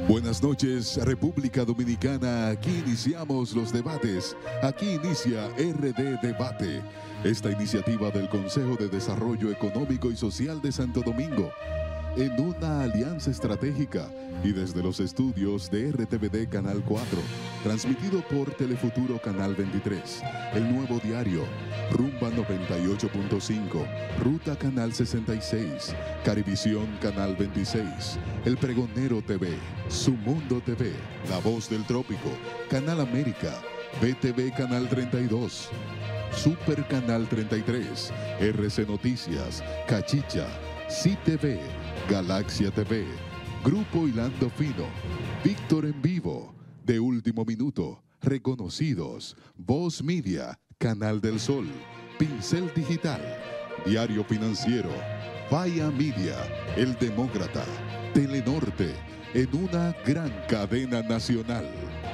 Buenas noches, República Dominicana. Aquí iniciamos los debates. Aquí inicia RD Debate, esta iniciativa del Consejo de Desarrollo Económico y Social de Santo Domingo, en una alianza estratégica y desde los estudios de RTVD Canal 4, transmitido por Telefuturo Canal 23, El Nuevo Diario, Rumba 98.5, Ruta Canal 66, Carivisión Canal 26, El Pregonero TV, Su Mundo TV, La Voz del Trópico, Canal América, BTV Canal 32, Super Canal 33, RC Noticias, Cachicha, CTV, Galaxia TV, Grupo Hilando Fino, Víctor en Vivo, De Último Minuto, Reconocidos, Voz Media, Canal del Sol, Pincel Digital, Diario Financiero, Vaya Media, El Demócrata, Telenorte, en una gran cadena nacional.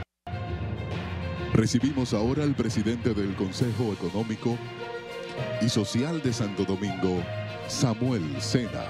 Recibimos ahora al presidente del Consejo Económico y Social de Santo Domingo, Samuel Sena.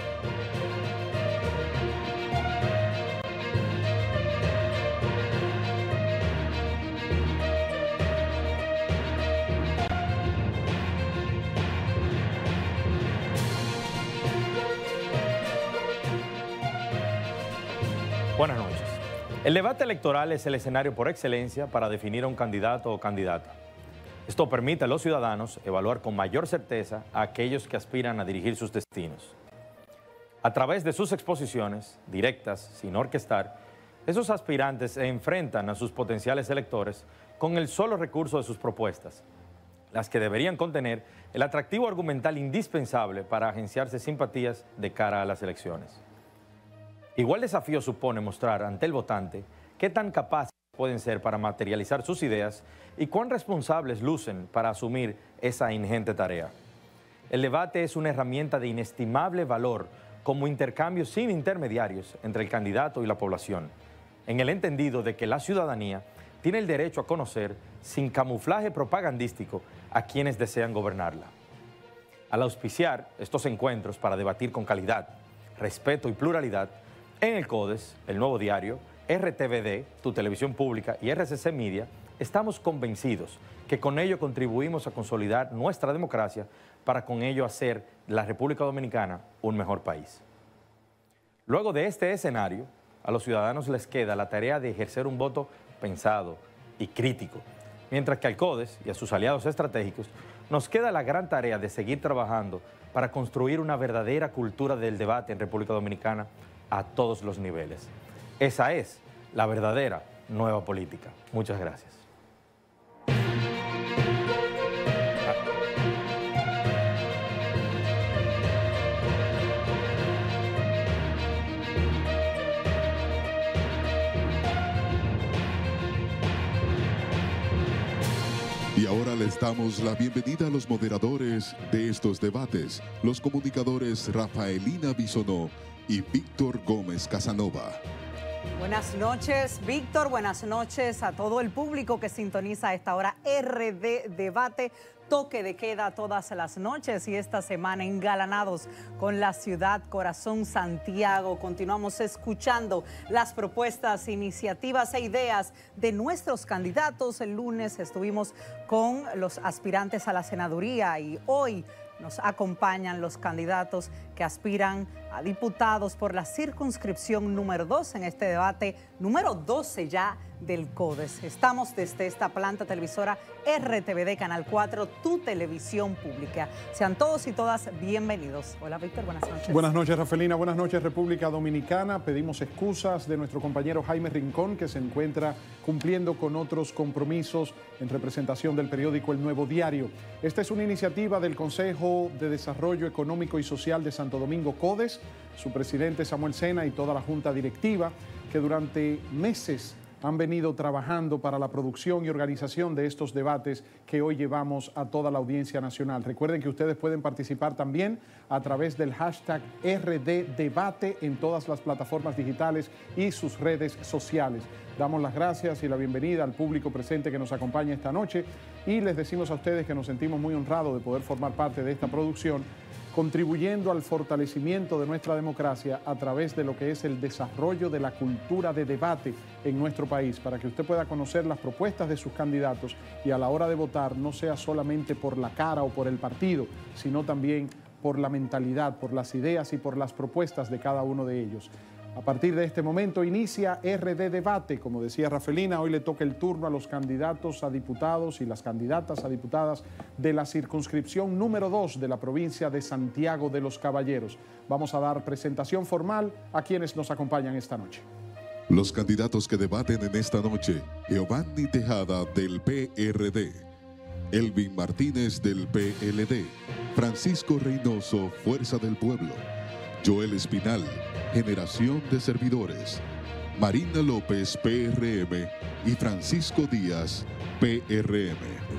Buenas noches. El debate electoral es el escenario por excelencia para definir a un candidato o candidata. Esto permite a los ciudadanos evaluar con mayor certeza a aquellos que aspiran a dirigir sus destinos. A través de sus exposiciones, directas, sin orquestar, esos aspirantes se enfrentan a sus potenciales electores con el solo recurso de sus propuestas, las que deberían contener el atractivo argumental indispensable para agenciarse simpatías de cara a las elecciones. Igual desafío supone mostrar ante el votante qué tan capaces pueden ser para materializar sus ideas y cuán responsables lucen para asumir esa ingente tarea. El debate es una herramienta de inestimable valor como intercambio sin intermediarios entre el candidato y la población, en el entendido de que la ciudadanía tiene el derecho a conocer, sin camuflaje propagandístico, a quienes desean gobernarla. Al auspiciar estos encuentros para debatir con calidad, respeto y pluralidad, en el CODES, El Nuevo Diario, RTVD, Tu Televisión Pública y RCC Media, estamos convencidos que con ello contribuimos a consolidar nuestra democracia para con ello hacer de la República Dominicana un mejor país. Luego de este escenario, a los ciudadanos les queda la tarea de ejercer un voto pensado y crítico, mientras que al CODES y a sus aliados estratégicos nos queda la gran tarea de seguir trabajando para construir una verdadera cultura del debate en República Dominicana a todos los niveles. Esa es la verdadera nueva política. Muchas gracias. Y ahora les damos la bienvenida a los moderadores de estos debates, los comunicadores Rafaelina Bisonó y Víctor Gómez Casanova. Buenas noches, Víctor. Buenas noches a todo el público que sintoniza a esta hora RD Debate. Toque de queda todas las noches y esta semana engalanados con la ciudad corazón Santiago. Continuamos escuchando las propuestas, iniciativas e ideas de nuestros candidatos. El lunes estuvimos con los aspirantes a la senaduría y hoy nos acompañan los candidatos que aspiran a diputados por la circunscripción número 2 en este debate número 12 ya del CODES. Estamos desde esta planta televisora RTVD Canal 4, Tu Televisión Pública. Sean todos y todas bienvenidos. Hola, Víctor, buenas noches. Buenas noches, Rafaelina. Buenas noches, República Dominicana. Pedimos excusas de nuestro compañero Jaime Rincón, que se encuentra cumpliendo con otros compromisos en representación del periódico El Nuevo Diario. Esta es una iniciativa del Consejo de Desarrollo Económico y Social de Santo Domingo, CODES, su presidente Samuel Sena y toda la junta directiva, que durante meses han venido trabajando para la producción y organización de estos debates que hoy llevamos a toda la audiencia nacional. Recuerden que ustedes pueden participar también a través del hashtag RDDebate en todas las plataformas digitales y sus redes sociales. Damos las gracias y la bienvenida al público presente que nos acompaña esta noche y les decimos a ustedes que nos sentimos muy honrados de poder formar parte de esta producción contribuyendo al fortalecimiento de nuestra democracia a través de lo que es el desarrollo de la cultura de debate en nuestro país, para que usted pueda conocer las propuestas de sus candidatos y a la hora de votar no sea solamente por la cara o por el partido, sino también por la mentalidad, por las ideas y por las propuestas de cada uno de ellos. A partir de este momento inicia RD Debate. Como decía Rafelina, hoy le toca el turno a los candidatos a diputados y las candidatas a diputadas de la circunscripción número 2 de la provincia de Santiago de los Caballeros. Vamos a dar presentación formal a quienes nos acompañan esta noche. Los candidatos que debaten en esta noche: Giovanni Tejada del PRD, Elvin Martínez del PLD, Francisco Reynoso, Fuerza del Pueblo, Joel Espinal, Generación de Servidores, Marina López, PRM, y Francisco Díaz, PRM.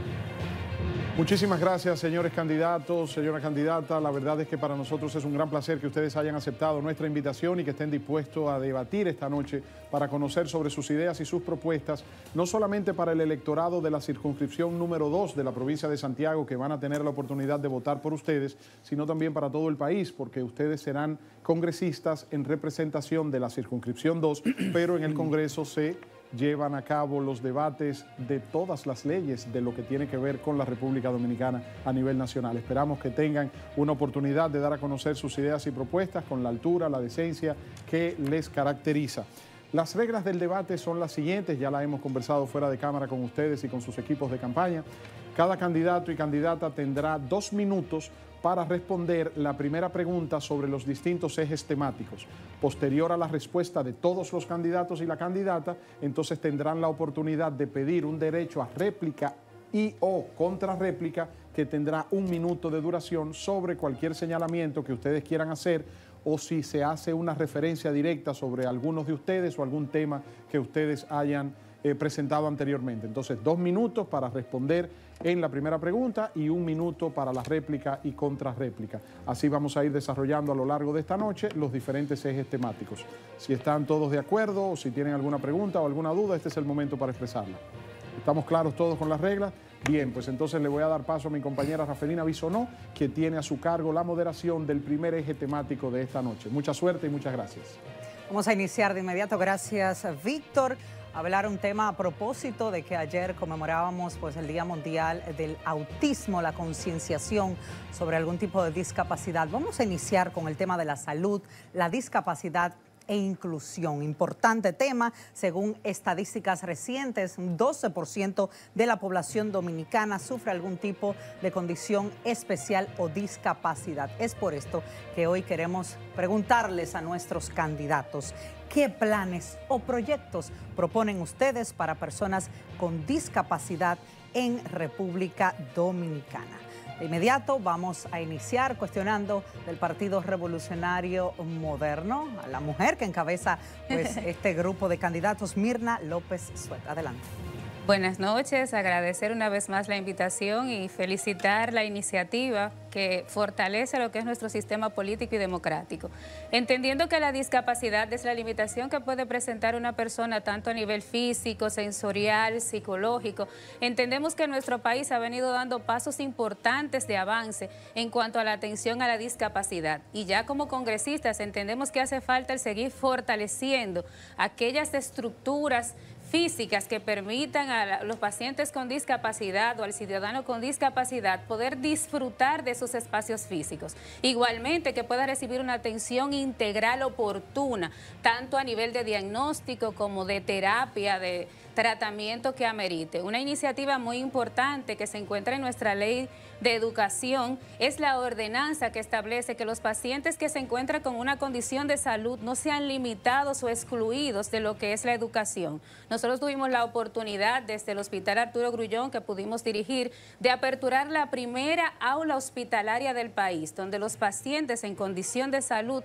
Muchísimas gracias, señores candidatos, señora candidata. La verdad es que para nosotros es un gran placer que ustedes hayan aceptado nuestra invitación y que estén dispuestos a debatir esta noche para conocer sobre sus ideas y sus propuestas, no solamente para el electorado de la circunscripción número 2 de la provincia de Santiago, que van a tener la oportunidad de votar por ustedes, sino también para todo el país, porque ustedes serán congresistas en representación de la circunscripción 2, pero en el Congreso se llevan a cabo los debates de todas las leyes de lo que tiene que ver con la República Dominicana a nivel nacional. Esperamos que tengan una oportunidad de dar a conocer sus ideas y propuestas con la altura, la decencia que les caracteriza. Las reglas del debate son las siguientes, ya las hemos conversado fuera de cámara con ustedes y con sus equipos de campaña. Cada candidato y candidata tendrá 2 minutos para responder la primera pregunta sobre los distintos ejes temáticos. Posterior a la respuesta de todos los candidatos y la candidata, entonces tendrán la oportunidad de pedir un derecho a réplica y o contrarréplica que tendrá 1 minuto de duración sobre cualquier señalamiento que ustedes quieran hacer o si se hace una referencia directa sobre algunos de ustedes o algún tema que ustedes hayan presentado anteriormente. Entonces, 2 minutos para responder en la primera pregunta y 1 minuto para la réplica y contrarréplica. Así vamos a ir desarrollando a lo largo de esta noche los diferentes ejes temáticos. Si están todos de acuerdo o si tienen alguna pregunta o alguna duda, este es el momento para expresarla. ¿Estamos claros todos con las reglas? Bien, pues entonces le voy a dar paso a mi compañera Rafelina Bisonó, que tiene a su cargo la moderación del primer eje temático de esta noche. Mucha suerte y muchas gracias. Vamos a iniciar de inmediato. Gracias, Víctor. Hablar un tema a propósito de que ayer conmemorábamos pues, el Día Mundial del Autismo, la concienciación sobre algún tipo de discapacidad. Vamos a iniciar con el tema de la salud, la discapacidad e inclusión. Importante tema, según estadísticas recientes, un 12% de la población dominicana sufre algún tipo de condición especial o discapacidad. Es por esto que hoy queremos preguntarles a nuestros candidatos, ¿qué planes o proyectos proponen ustedes para personas con discapacidad en República Dominicana? De inmediato vamos a iniciar cuestionando del Partido Revolucionario Moderno a la mujer que encabeza pues, este grupo de candidatos, Mirna López Suet. Adelante. Buenas noches, agradecer una vez más la invitación y felicitar la iniciativa que fortalece lo que es nuestro sistema político y democrático. Entendiendo que la discapacidad es la limitación que puede presentar una persona tanto a nivel físico, sensorial, psicológico, entendemos que nuestro país ha venido dando pasos importantes de avance en cuanto a la atención a la discapacidad. Y ya como congresistas entendemos que hace falta el seguir fortaleciendo aquellas estructuras físicas que permitan a los pacientes con discapacidad o al ciudadano con discapacidad poder disfrutar de sus espacios físicos. Igualmente que pueda recibir una atención integral oportuna, tanto a nivel de diagnóstico como de terapia, de tratamiento que amerite. Una iniciativa muy importante que se encuentra en nuestra ley de educación es la ordenanza que establece que los pacientes que se encuentran con una condición de salud no sean limitados o excluidos de lo que es la educación. Nosotros tuvimos la oportunidad desde el Hospital Arturo Grullón que pudimos dirigir de aperturar la primera aula hospitalaria del país, donde los pacientes en condición de salud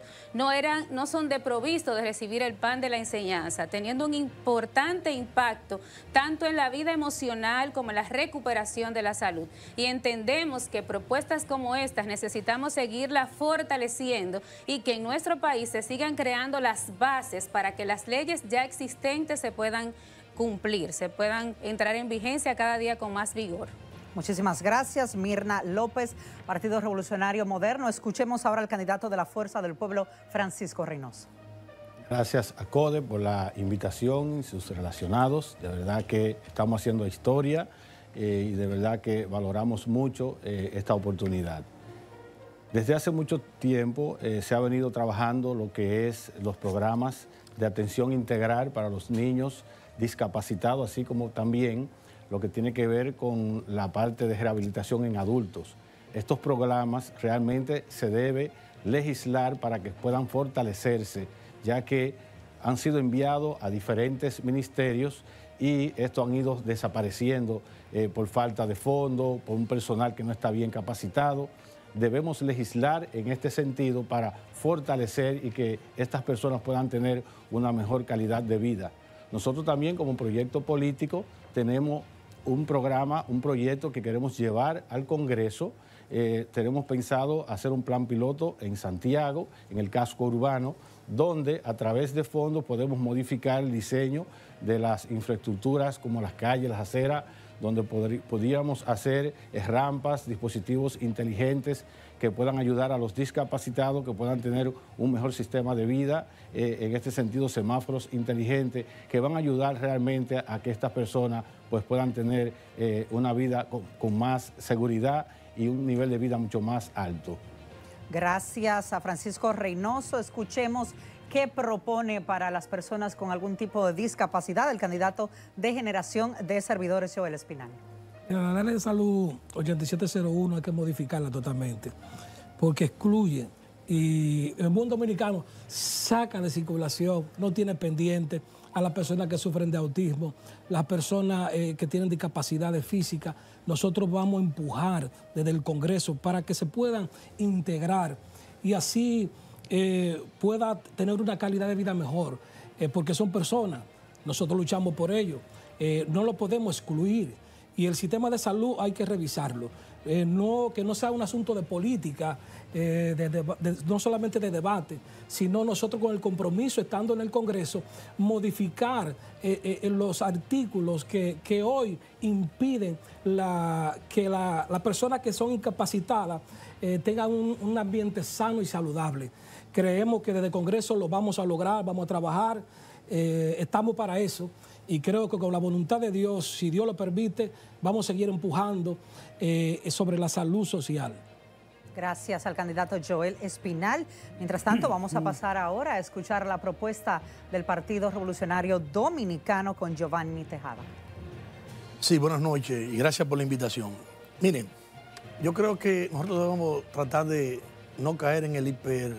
no son desprovistos de recibir el pan de la enseñanza, teniendo un importante impacto tanto en la vida emocional como en la recuperación de la salud. Y entendemos que propuestas como estas necesitamos seguirlas fortaleciendo y que en nuestro país se sigan creando las bases para que las leyes ya existentes se puedan cumplir, se puedan entrar en vigencia cada día con más vigor. Muchísimas gracias, Mirna López, Partido Revolucionario Moderno. Escuchemos ahora al candidato de la Fuerza del Pueblo, Francisco Reynoso. Gracias a CODE por la invitación y sus relacionados. De verdad que estamos haciendo historia y de verdad que valoramos mucho esta oportunidad. Desde hace mucho tiempo se ha venido trabajando lo que es los programas de atención integral para los niños discapacitados, así como también lo que tiene que ver con la parte de rehabilitación en adultos. Estos programas realmente se debe legislar para que puedan fortalecerse, ya que han sido enviados a diferentes ministerios y estos han ido desapareciendo por falta de fondos, por un personal que no está bien capacitado. Debemos legislar en este sentido para fortalecer y que estas personas puedan tener una mejor calidad de vida. Nosotros también como proyecto político tenemos un programa, un proyecto que queremos llevar al Congreso. Tenemos pensado hacer un plan piloto en Santiago, en el casco urbano, donde a través de fondos podemos modificar el diseño de las infraestructuras como las calles, las aceras, donde podríamos hacer rampas, dispositivos inteligentes que puedan ayudar a los discapacitados, que puedan tener un mejor sistema de vida, en este sentido semáforos inteligentes, que van a ayudar realmente a que estas personas pues, puedan tener una vida con más seguridad y un nivel de vida mucho más alto. Gracias a Francisco Reynoso. Escuchemos qué propone para las personas con algún tipo de discapacidad el candidato de Generación de Servidores, Joel Espinal. La ley de salud 8701 hay que modificarla totalmente, porque excluye y el mundo dominicano saca de circulación, no tiene pendiente a las personas que sufren de autismo, las personas que tienen discapacidades físicas. Nosotros vamos a empujar desde el Congreso para que se puedan integrar y así pueda tener una calidad de vida mejor, porque son personas, nosotros luchamos por ello, no lo podemos excluir y el sistema de salud hay que revisarlo. Que no sea un asunto de política, no solamente de debate, sino nosotros con el compromiso, estando en el Congreso, modificar los artículos que hoy impiden que las personas que son incapacitadas tengan un ambiente sano y saludable. Creemos que desde el Congreso lo vamos a lograr, vamos a trabajar, estamos para eso. Y creo que con la voluntad de Dios, si Dios lo permite, vamos a seguir empujando sobre la salud social. Gracias al candidato Joel Espinal. Mientras tanto, vamos a pasar ahora a escuchar la propuesta del Partido Revolucionario Dominicano con Giovanni Tejada. Sí, buenas noches y gracias por la invitación. Miren, yo creo que nosotros debemos tratar de no caer en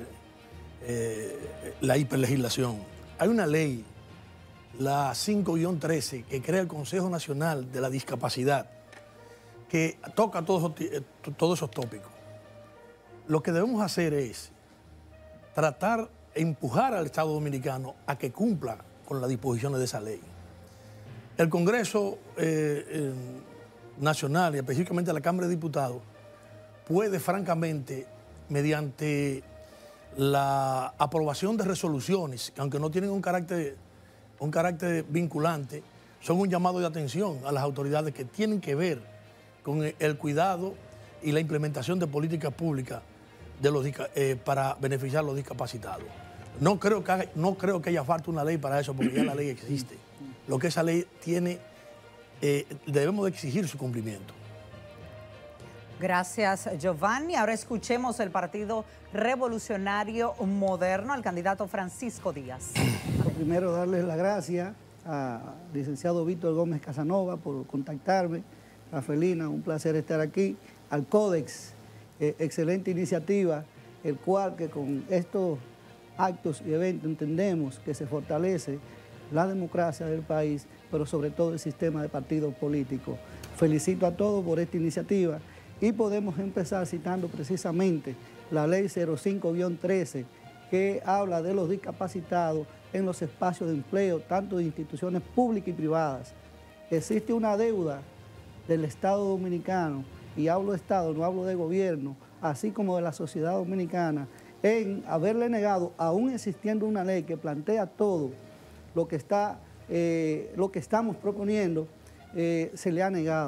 la hiperlegislación. Hay una ley, la 5-13, que crea el Consejo Nacional de la Discapacidad, que toca todos esos tópicos. Lo que debemos hacer es tratar de empujar al Estado Dominicano a que cumpla con las disposiciones de esa ley. El Congreso Nacional y específicamente la Cámara de Diputados puede francamente, mediante la aprobación de resoluciones, que aunque no tienen un carácter vinculante, son un llamado de atención a las autoridades que tienen que ver con el cuidado y la implementación de políticas públicas para beneficiar a los discapacitados. No creo que haya falta una ley para eso, porque ya la ley existe. Lo que esa ley tiene, debemos de exigir su cumplimiento. Gracias, Giovanni. Ahora escuchemos el Partido Revolucionario Moderno, al candidato Francisco Díaz. Primero, darles las gracias al licenciado Víctor Gómez Casanova por contactarme. Rafelina, un placer estar aquí. Al Codex, excelente iniciativa, el cual que con estos actos y eventos entendemos que se fortalece la democracia del país, pero sobre todo el sistema de partidos políticos. Felicito a todos por esta iniciativa y podemos empezar citando precisamente la ley 05-13, que habla de los discapacitados en los espacios de empleo, tanto de instituciones públicas y privadas. Existe una deuda del Estado dominicano, y hablo de Estado, no hablo de gobierno, así como de la sociedad dominicana, en haberle negado, aún existiendo una ley que plantea todo lo que estamos proponiendo, se le ha negado.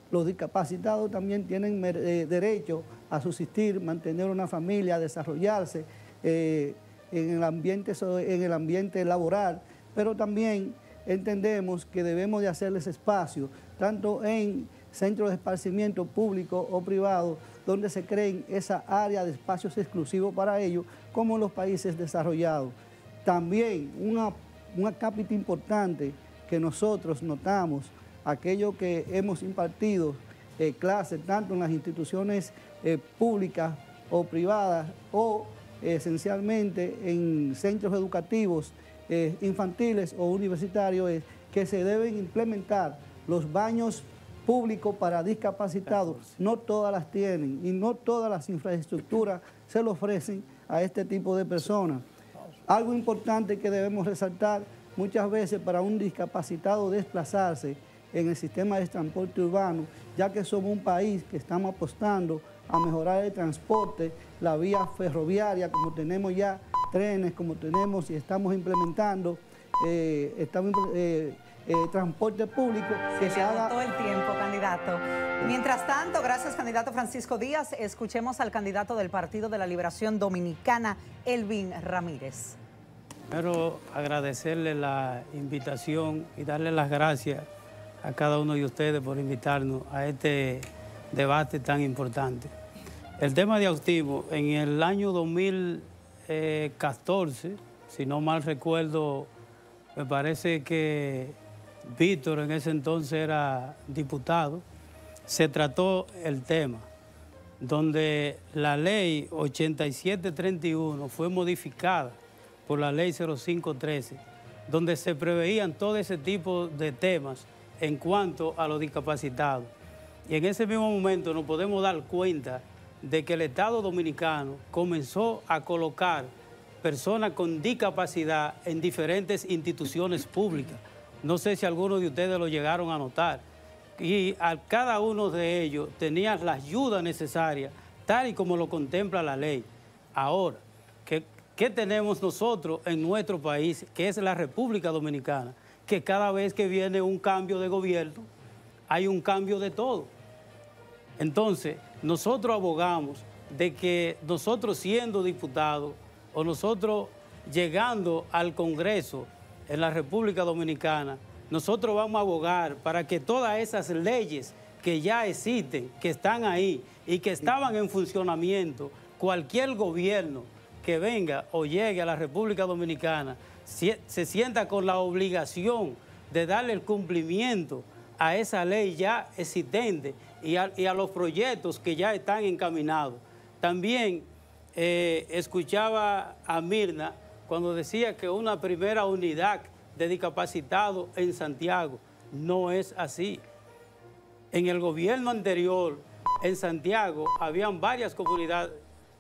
Los discapacitados también tienen derecho a subsistir, mantener una familia, desarrollarse en el ambiente laboral, pero también entendemos que debemos de hacerles espacio, tanto en centros de esparcimiento públicos o privados, donde se creen esa área de espacios exclusivos para ellos, como en los países desarrollados. También una cápita importante que nosotros notamos, aquellos que hemos impartido clases tanto en las instituciones públicas o privadas o esencialmente en centros educativos infantiles o universitarios, es que se deben implementar los baños públicos para discapacitados. No todas las tienen y no todas las infraestructuras se lo ofrecen a este tipo de personas. Algo importante que debemos resaltar, muchas veces para un discapacitado desplazarse en el sistema de transporte urbano, ya que somos un país que estamos apostando a mejorar el transporte, la vía ferroviaria, como tenemos ya trenes, como tenemos y estamos implementando transporte público que se haga todo el tiempo, candidato. Mientras tanto, gracias, candidato Francisco Díaz, escuchemos al candidato del Partido de la Liberación Dominicana, Elvin Ramírez. Primero, agradecerle la invitación y darle las gracias a cada uno de ustedes por invitarnos a este debate tan importante. El tema de autismo, en el año 2014, si no mal recuerdo, me parece que Víctor en ese entonces era diputado, se trató el tema, donde la ley 8731 fue modificada por la ley 0513, donde se preveían todo ese tipo de temas en cuanto a los discapacitados. Y en ese mismo momento nos podemos dar cuenta de que el Estado Dominicano comenzó a colocar personas con discapacidad en diferentes instituciones públicas. No sé si algunos de ustedes lo llegaron a notar. Y a cada uno de ellos tenía la ayuda necesaria, tal y como lo contempla la ley. Ahora, ¿qué tenemos nosotros en nuestro país, que es la República Dominicana? Que cada vez que viene un cambio de gobierno, hay un cambio de todo. Entonces, nosotros abogamos de que nosotros siendo diputados o nosotros llegando al Congreso en la República Dominicana, nosotros vamos a abogar para que todas esas leyes que ya existen, que están ahí y que estaban en funcionamiento, cualquier gobierno que venga o llegue a la República Dominicana se sienta con la obligación de darle el cumplimiento a esa ley ya existente y a los proyectos que ya están encaminados. También escuchaba a Mirna cuando decía que una primera unidad de discapacitados en Santiago. No es así. En el gobierno anterior, en Santiago, habían varias comunidades.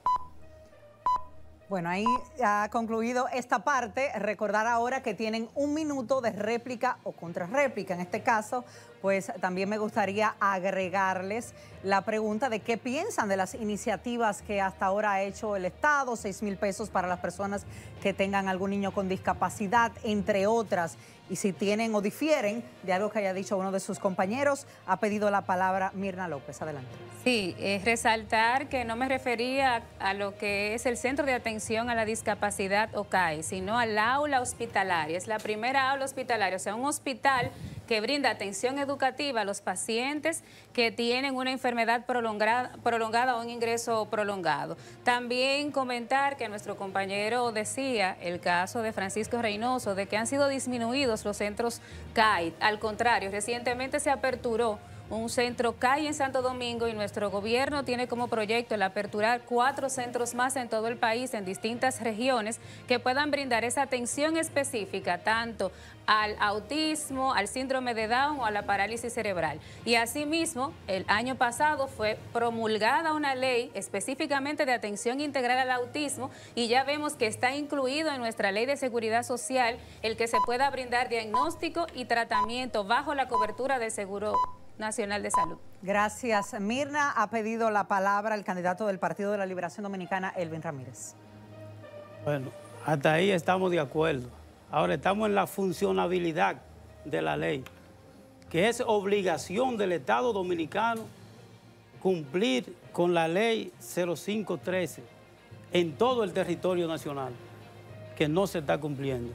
Bueno, ahí ha concluido esta parte. Recordar ahora que tienen 1 minuto de réplica o contrarréplica. En este caso, pues también me gustaría agregarles la pregunta de qué piensan de las iniciativas que hasta ahora ha hecho el Estado, 6,000 pesos para las personas que tengan algún niño con discapacidad, entre otras. Y si tienen o difieren de algo que haya dicho uno de sus compañeros, ha pedido la palabra Mirna López. Adelante. Sí, resaltar que no me refería a lo que es el Centro de Atención a la Discapacidad o CAI, sino al aula hospitalaria. Es la primera aula hospitalaria, o sea, un hospital que brinda atención educativa a los pacientes que tienen una enfermedad prolongada o un ingreso prolongado. También comentar que nuestro compañero decía el caso de Francisco Reynoso, de que han sido disminuidos los centros CAI. Al contrario, recientemente se aperturó un centro CAI en Santo Domingo y nuestro gobierno tiene como proyecto el aperturar 4 centros más en todo el país, en distintas regiones, que puedan brindar esa atención específica tanto al autismo, al síndrome de Down o a la parálisis cerebral. Y asimismo, el año pasado fue promulgada una ley específicamente de atención integral al autismo y ya vemos que está incluido en nuestra ley de seguridad social el que se pueda brindar diagnóstico y tratamiento bajo la cobertura del Seguro Nacional de Salud. Gracias, Mirna. Ha pedido la palabra el candidato del Partido de la Liberación Dominicana, Elvin Ramírez. Bueno, hasta ahí estamos de acuerdo. Ahora estamos en la funcionabilidad de la ley. que es obligación del Estado Dominicano cumplir con la ley 0513 en todo el territorio nacional, que no se está cumpliendo.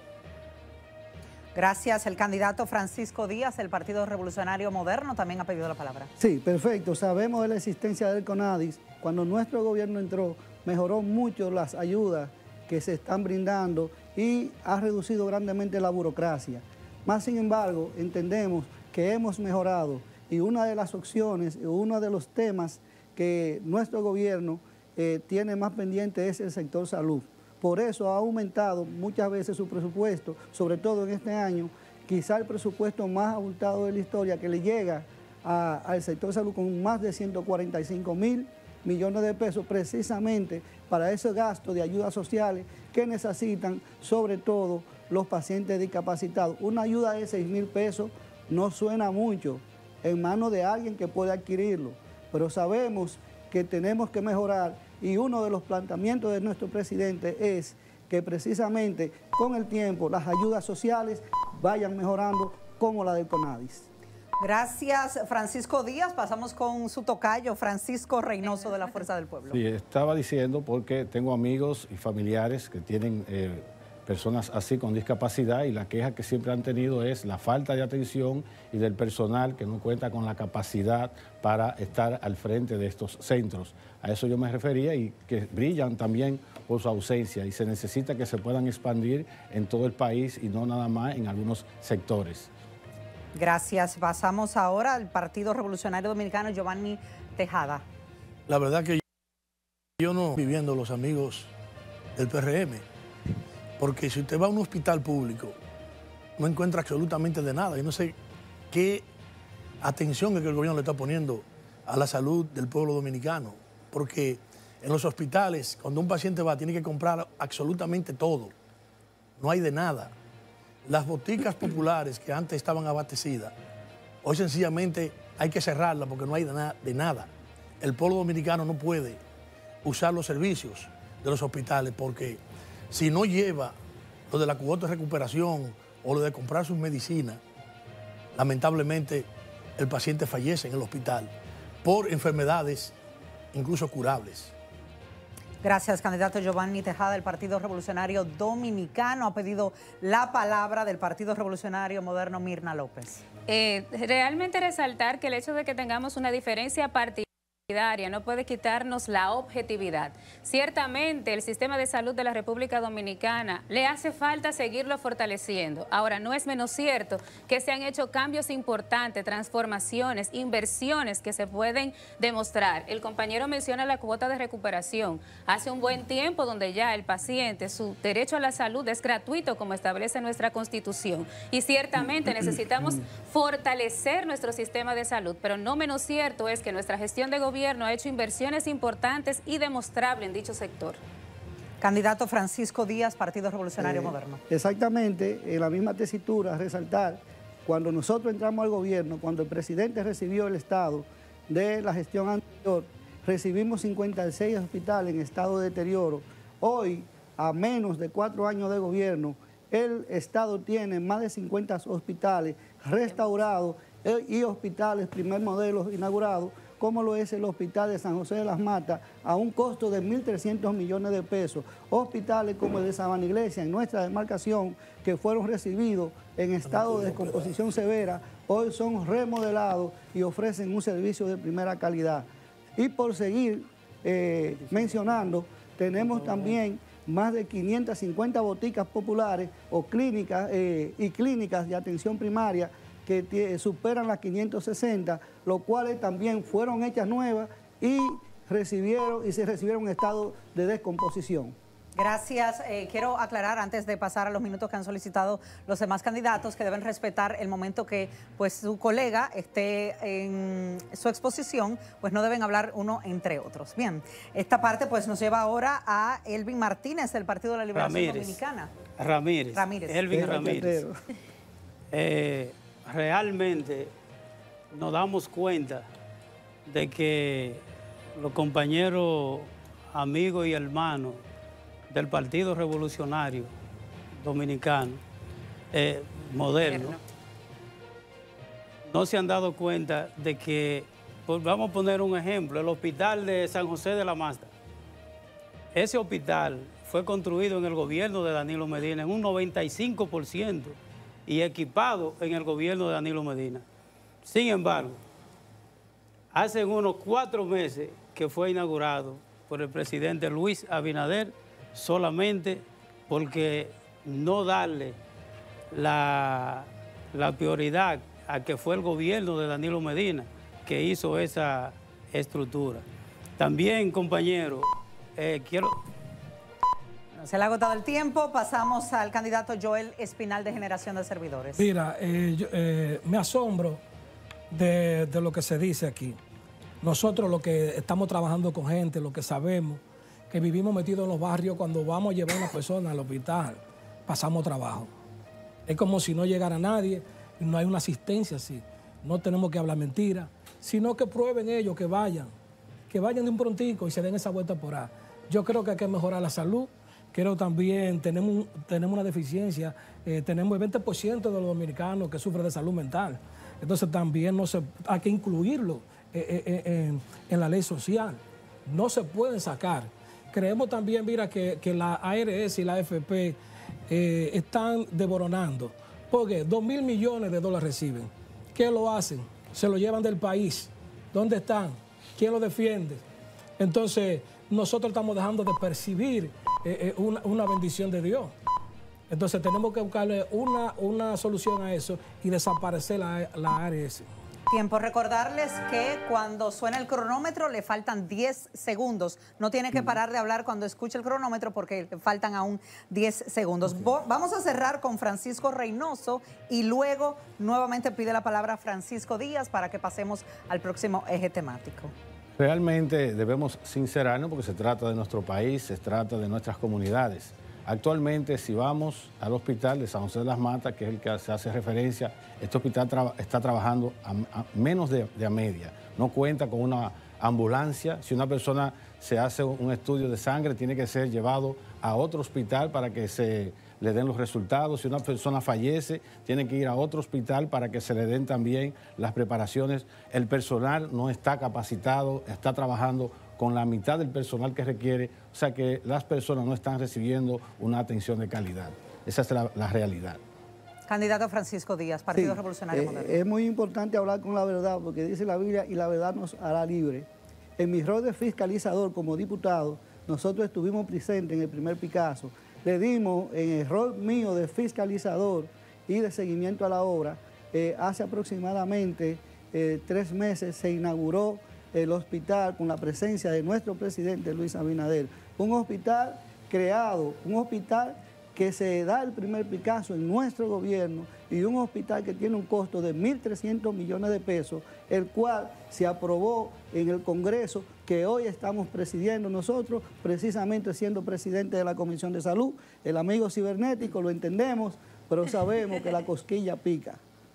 Gracias. El candidato Francisco Díaz, del Partido Revolucionario Moderno, también ha pedido la palabra. Sí, perfecto. Sabemos de la existencia del CONADIS. Cuando nuestro gobierno entró, mejoró mucho las ayudas que se están brindando y ha reducido grandemente la burocracia. Más sin embargo, entendemos que hemos mejorado y una de las opciones, uno de los temas que nuestro gobierno tiene más pendiente es el sector salud. Por eso ha aumentado muchas veces su presupuesto, sobre todo en este año, quizá el presupuesto más abultado de la historia que le llega al sector salud con más de 145.000 millones de pesos precisamente para ese gasto de ayudas sociales que necesitan sobre todo los pacientes discapacitados. Una ayuda de 6.000 pesos no suena mucho en manos de alguien que puede adquirirlo, pero sabemos que tenemos que mejorar y uno de los planteamientos de nuestro presidente es que precisamente con el tiempo las ayudas sociales vayan mejorando como la del CONADIS. Gracias, Francisco Díaz. Pasamos con su tocayo, Francisco Reynoso, de la Fuerza del Pueblo. Sí, estaba diciendo porque tengo amigos y familiares que tienen personas así con discapacidad y la queja que siempre han tenido es la falta de atención y del personal que no cuenta con la capacidad para estar al frente de estos centros. A eso yo me refería y que brillan también por su ausencia y se necesita que se puedan expandir en todo el país y no nada más en algunos sectores. Gracias. Pasamos ahora al Partido Revolucionario Dominicano, Giovanni Tejada. La verdad que yo no estoy viviendo los amigos del PRM, porque si usted va a un hospital público, no encuentra absolutamente de nada. Yo no sé qué atención es que el gobierno le está poniendo a la salud del pueblo dominicano, porque en los hospitales, cuando un paciente va, tiene que comprar absolutamente todo. No hay de nada. Las boticas populares que antes estaban abastecidas, hoy sencillamente hay que cerrarlas porque no hay de nada. El pueblo dominicano no puede usar los servicios de los hospitales porque si no lleva lo de la cuota de recuperación o lo de comprar sus medicinas, lamentablemente el paciente fallece en el hospital por enfermedades incluso curables. Gracias, candidato Giovanni Tejada, del Partido Revolucionario Dominicano. Ha pedido la palabra del Partido Revolucionario Moderno, Mirna López. Realmente resaltar que el hecho de que tengamos una diferencia partidaria no puede quitarnos la objetividad. Ciertamente el sistema de salud de la República Dominicana le hace falta seguirlo fortaleciendo. Ahora, no es menos cierto que se han hecho cambios importantes, transformaciones, inversiones que se pueden demostrar. El compañero menciona la cuota de recuperación. Hace un buen tiempo donde ya el paciente, su derecho a la salud es gratuito como establece nuestra Constitución. Y ciertamente necesitamos fortalecer nuestro sistema de salud, pero no menos cierto es que nuestra gestión de gobierno ha hecho inversiones importantes y demostrables en dicho sector. Candidato Francisco Díaz, Partido Revolucionario Moderno. Exactamente, en la misma tesitura, resaltar, cuando nosotros entramos al gobierno, cuando el presidente recibió el Estado de la gestión anterior, recibimos 56 hospitales en estado de deterioro. Hoy, a menos de 4 años de gobierno, el Estado tiene más de 50 hospitales restaurados y hospitales primer modelo inaugurados, como lo es el Hospital de San José de las Matas, a un costo de 1.300 millones de pesos. Hospitales como el de Sabana Iglesia, en nuestra demarcación, que fueron recibidos en estado de descomposición severa, hoy son remodelados y ofrecen un servicio de primera calidad. Y por seguir mencionando, tenemos también más de 550 boticas populares o clínicas y clínicas de atención primaria que superan las 560, los cuales también fueron hechas nuevas y se recibieron en estado de descomposición. Gracias. Quiero aclarar antes de pasar a los minutos que han solicitado los demás candidatos que deben respetar el momento que pues su colega esté en su exposición, pues no deben hablar uno entre otros. Bien, esta parte pues nos lleva ahora a Elvin Martínez del Partido de la Liberación Dominicana. Ramírez. Elvin Ramírez. Realmente nos damos cuenta de que los compañeros, amigos y hermanos del Partido Revolucionario Dominicano Moderno no se han dado cuenta de que, pues vamos a poner un ejemplo, el hospital de San José de la Mata. Ese hospital fue construido en el gobierno de Danilo Medina en un 95% y equipado en el gobierno de Danilo Medina. Sin embargo, hace unos 4 meses que fue inaugurado por el presidente Luis Abinader, solamente porque no darle la prioridad a que fue el gobierno de Danilo Medina que hizo esa estructura. También, compañero, Se le ha agotado el tiempo. Pasamos al candidato Joel Espinal de Generación de Servidores. Mira, me asombro de lo que se dice aquí. Nosotros lo que estamos trabajando con gente, lo que sabemos, que vivimos metidos en los barrios, cuando vamos a llevar a una persona al hospital, pasamos trabajo. Es como si no llegara nadie y no hay una asistencia así. No tenemos que hablar mentiras, sino que prueben ellos, que vayan de un prontico y se den esa vuelta por ahí. Yo creo que hay que mejorar la salud. Creo también tenemos una deficiencia, tenemos el 20% de los dominicanos que sufren de salud mental. Entonces también hay que incluirlo en la ley social. No se pueden sacar. Creemos también, mira, que la ARS y la AFP están desboronando. Porque 2.000 millones de dólares reciben. ¿Qué lo hacen? Se lo llevan del país. ¿Dónde están? ¿Quién lo defiende? Entonces, nosotros estamos dejando de percibir una bendición de Dios. Entonces, tenemos que buscarle una solución a eso y desaparecer la ARS. Tiempo. Recordarles que cuando suena el cronómetro le faltan 10 segundos. No tiene que parar de hablar cuando escuche el cronómetro porque le faltan aún 10 segundos. Okay. Vamos a cerrar con Francisco Reynoso y luego nuevamente pide la palabra Francisco Díaz para que pasemos al próximo eje temático. Realmente debemos sincerarnos porque se trata de nuestro país, se trata de nuestras comunidades. Actualmente, si vamos al hospital de San José de las Matas, que es el que se hace referencia, este hospital está trabajando a menos de a media. No cuenta con una ambulancia. Si una persona se hace un estudio de sangre, tiene que ser llevado a otro hospital para que se le den los resultados. Si una persona fallece, tiene que ir a otro hospital para que se le den también las preparaciones. El personal no está capacitado, está trabajando con la mitad del personal que requiere, o sea que las personas no están recibiendo una atención de calidad. Esa es la realidad. Candidato Francisco Díaz, Partido Revolucionario Moderno. Es muy importante hablar con la verdad, porque dice la Biblia, y la verdad nos hará libre. En mi rol de fiscalizador como diputado, nosotros estuvimos presentes en el primer Picasso. Le dimos, en el rol mío de fiscalizador y de seguimiento a la obra, hace aproximadamente 3 meses se inauguró el hospital con la presencia de nuestro presidente Luis Abinader. Un hospital creado, un hospital que se da el primer Picasso en nuestro gobierno y un hospital que tiene un costo de 1.300 millones de pesos, el cual se aprobó en el Congreso, que hoy estamos presidiendo nosotros, precisamente siendo presidente de la Comisión de Salud. El amigo cibernético lo entendemos, pero sabemos que la cosquilla pica.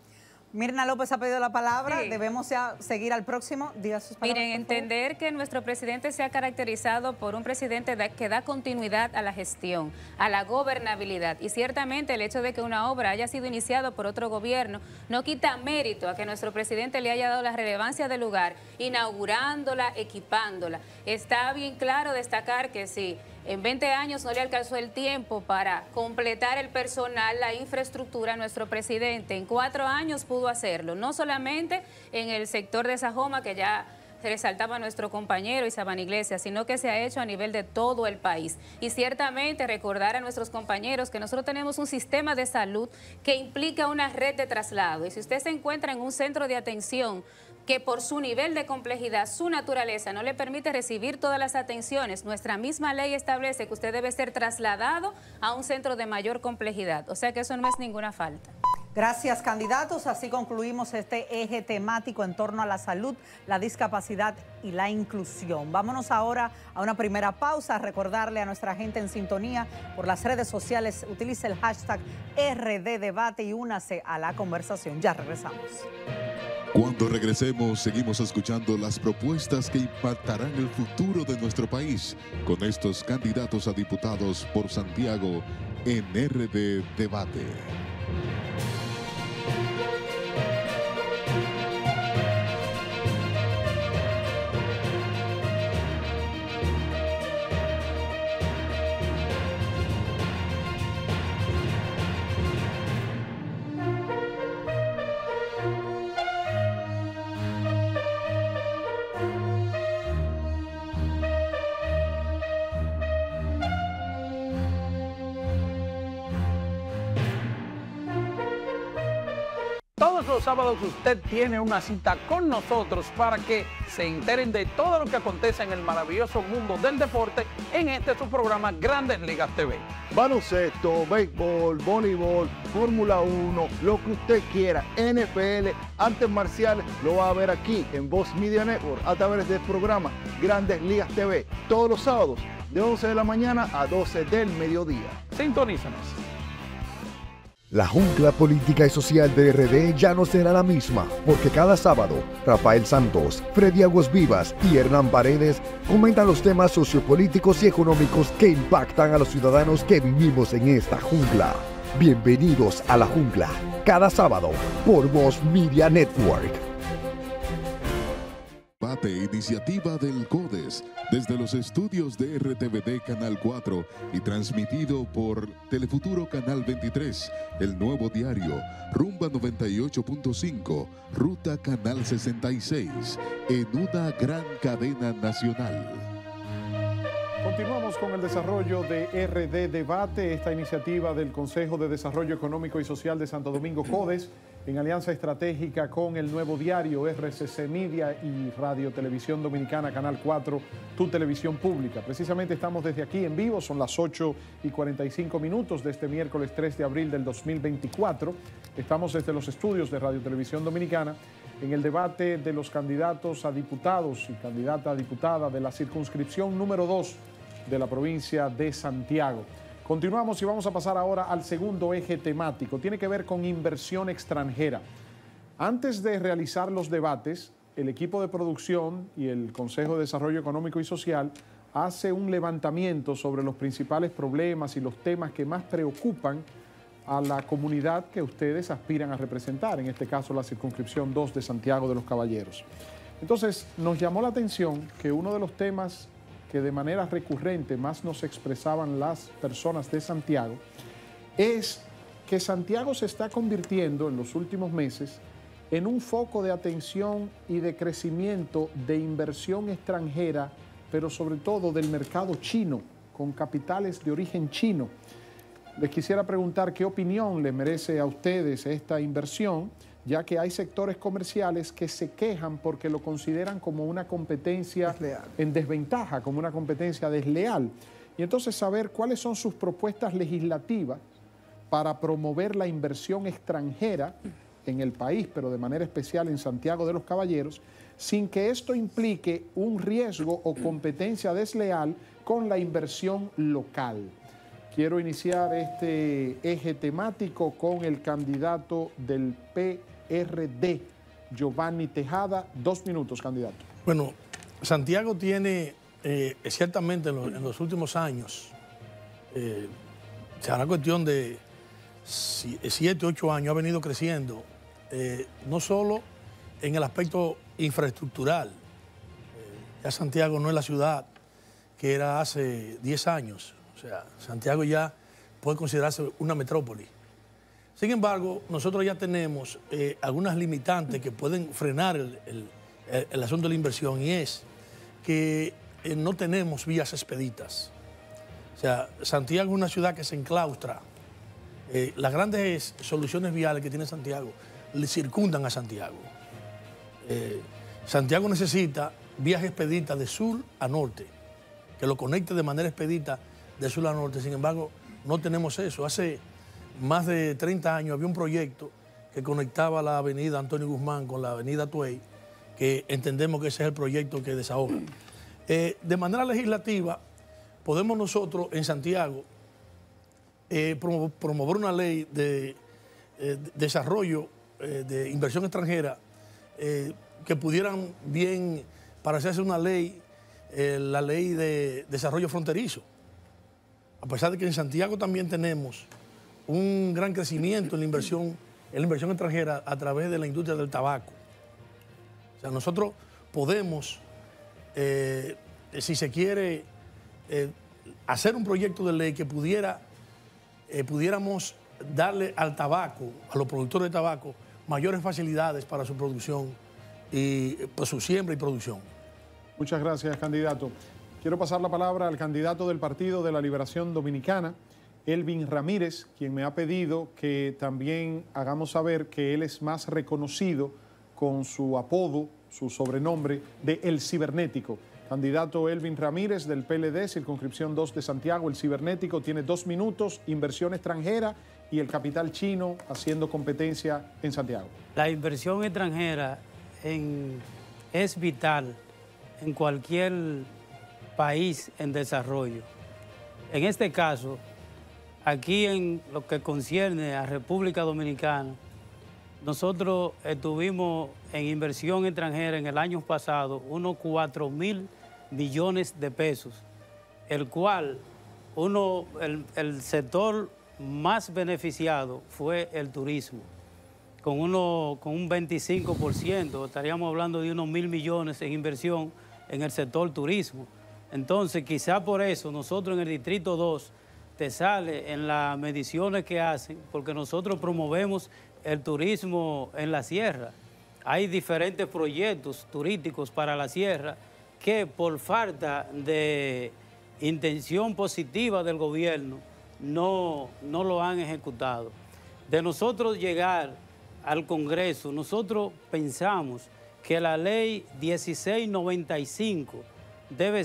Mirna López ha pedido la palabra, debemos ya seguir al próximo. Diga sus palabras. Miren, entender que nuestro presidente se ha caracterizado por un presidente que da continuidad a la gestión, a la gobernabilidad. Y ciertamente el hecho de que una obra haya sido iniciada por otro gobierno no quita mérito a que nuestro presidente le haya dado la relevancia del lugar, inaugurándola, equipándola. Está bien claro destacar que sí, en 20 años no le alcanzó el tiempo para completar el personal, la infraestructura a nuestro presidente. En 4 años pudo hacerlo, no solamente en el sector de Sajoma, que ya resaltaba nuestro compañero Isaban Iglesias, sino que se ha hecho a nivel de todo el país. Y ciertamente recordar a nuestros compañeros que nosotros tenemos un sistema de salud que implica una red de traslado. Y si usted se encuentra en un centro de atención que por su nivel de complejidad, su naturaleza, no le permite recibir todas las atenciones, nuestra misma ley establece que usted debe ser trasladado a un centro de mayor complejidad. O sea que eso no es ninguna falta. Gracias, candidatos. Así concluimos este eje temático en torno a la salud, la discapacidad y la inclusión. Vámonos ahora a una primera pausa. Recordarle a nuestra gente en sintonía por las redes sociales, utilice el hashtag RDDebate y únase a la conversación. Ya regresamos. Cuando regresemos, seguimos escuchando las propuestas que impactarán el futuro de nuestro país con estos candidatos a diputados por Santiago en RD Debate. Todos los sábados usted tiene una cita con nosotros para que se enteren de todo lo que acontece en el maravilloso mundo del deporte en este su programa Grandes Ligas TV. Baloncesto, béisbol, voleibol, Fórmula 1, lo que usted quiera, NFL, artes marciales, lo va a ver aquí en Voz Media Network a través del programa Grandes Ligas TV, todos los sábados de 11 de la mañana a 12 del mediodía. Sintonízanos. La jungla política y social de RD ya no será la misma, porque cada sábado, Rafael Santos, Freddy Aguas Vivas y Hernán Paredes comentan los temas sociopolíticos y económicos que impactan a los ciudadanos que vivimos en esta jungla. Bienvenidos a la jungla, cada sábado, por Voz Media Network. Debate, iniciativa del CODES, desde los estudios de RTVD Canal 4 y transmitido por Telefuturo Canal 23, El Nuevo Diario, Rumba 98.5, Ruta Canal 66, en una gran cadena nacional. Continuamos con el desarrollo de RD Debate, esta iniciativa del Consejo de Desarrollo Económico y Social de Santo Domingo, CODES, en alianza estratégica con El Nuevo Diario, RCC Media y Radio Televisión Dominicana, Canal 4, Tu Televisión Pública. Precisamente estamos desde aquí en vivo, son las 8:45 de este miércoles 3 de abril del 2024. Estamos desde los estudios de Radio Televisión Dominicana en el debate de los candidatos a diputados y candidata a diputada de la circunscripción número 2 de la provincia de Santiago. Continuamos y vamos a pasar ahora al segundo eje temático. Tiene que ver con inversión extranjera. Antes de realizar los debates, el equipo de producción y el Consejo de Desarrollo Económico y Social hace un levantamiento sobre los principales problemas y los temas que más preocupan a la comunidad que ustedes aspiran a representar, en este caso la circunscripción 2 de Santiago de los Caballeros. Entonces, nos llamó la atención que uno de los temas que de manera recurrente más nos expresaban las personas de Santiago, es que Santiago se está convirtiendo en los últimos meses en un foco de atención y de crecimiento de inversión extranjera, pero sobre todo del mercado chino, con capitales de origen chino. Les quisiera preguntar qué opinión le merece a ustedes esta inversión, ya que hay sectores comerciales que se quejan porque lo consideran como una competencia en desventaja, como una competencia desleal. Y entonces saber cuáles son sus propuestas legislativas para promover la inversión extranjera en el país, pero de manera especial en Santiago de los Caballeros, sin que esto implique un riesgo o competencia desleal con la inversión local. Quiero iniciar este eje temático con el candidato del PRD, Giovanni Tejada. 2 minutos, candidato. Bueno, Santiago tiene, ciertamente en los últimos años, será cuestión de 7, 8 años, ha venido creciendo, no solo en el aspecto infraestructural. Ya Santiago no es la ciudad que era hace 10 años. O sea, Santiago ya puede considerarse una metrópoli. Sin embargo, nosotros ya tenemos algunas limitantes que pueden frenar el asunto de la inversión, y es que no tenemos vías expeditas. O sea, Santiago es una ciudad que se enclaustra. Las grandes soluciones viales que tiene Santiago le circundan a Santiago. Santiago necesita vías expeditas de sur a norte, que lo conecte de manera expedita de sur a norte. Sin embargo, no tenemos eso. Hace más de 30 años había un proyecto que conectaba la avenida Antonio Guzmán con la avenida Tuey, que entendemos que ese es el proyecto que desahoga. De manera legislativa, podemos nosotros en Santiago promover una ley de desarrollo de inversión extranjera que pudieran bien parecerse una ley, la ley de desarrollo fronterizo. A pesar de que en Santiago también tenemos un gran crecimiento en la inversión extranjera a través de la industria del tabaco. O sea, nosotros podemos, si se quiere, hacer un proyecto de ley que pudiéramos darle al tabaco, a los productores de tabaco, mayores facilidades para su producción y pues, su siembra y producción. Muchas gracias, candidato. Quiero pasar la palabra al candidato del Partido de la Liberación Dominicana, Elvin Ramírez, quien me ha pedido que también hagamos saber que él es más reconocido con su apodo, su sobrenombre de El Cibernético. Candidato Elvin Ramírez del PLD, circunscripción 2 de Santiago, El Cibernético, tiene 2 minutos, inversión extranjera y el capital chino haciendo competencia en Santiago. La inversión extranjera es vital en cualquier país en desarrollo. En este caso, aquí en lo que concierne a República Dominicana, nosotros tuvimos en inversión extranjera en el año pasado unos 4.000 millones de pesos, el cual el sector más beneficiado fue el turismo, con un 25%, estaríamos hablando de unos 1.000 millones en inversión en el sector turismo. Entonces, quizá por eso nosotros en el Distrito 2 te sale en las mediciones que hacen, porque nosotros promovemos el turismo en la sierra. Hay diferentes proyectos turísticos para la sierra que por falta de intención positiva del gobierno no lo han ejecutado. De nosotros llegar al Congreso, nosotros pensamos que la ley 1695 debe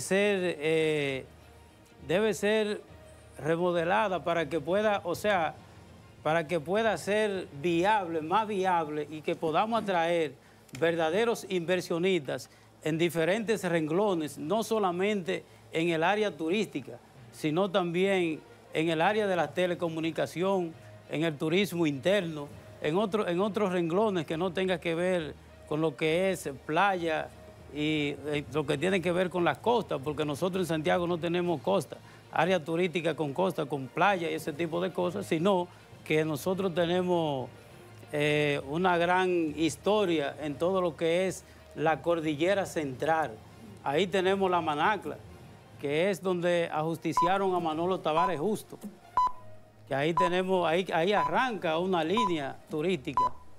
ser remodelada para que pueda, para que pueda ser viable, más viable, y que podamos atraer verdaderos inversionistas en diferentes renglones, no solamente en el área turística, sino también en el área de la telecomunicación, en el turismo interno, en otros renglones que no tenga que ver con lo que es playa y lo que tiene que ver con las costas, porque nosotros en Santiago no tenemos costa, área turística con costa, con playa y ese tipo de cosas, sino que nosotros tenemos una gran historia en todo lo que es la cordillera central. Ahí tenemos la Manacla, que es donde ajusticiaron a Manolo Tavares Justo, que ahí arranca una línea turística.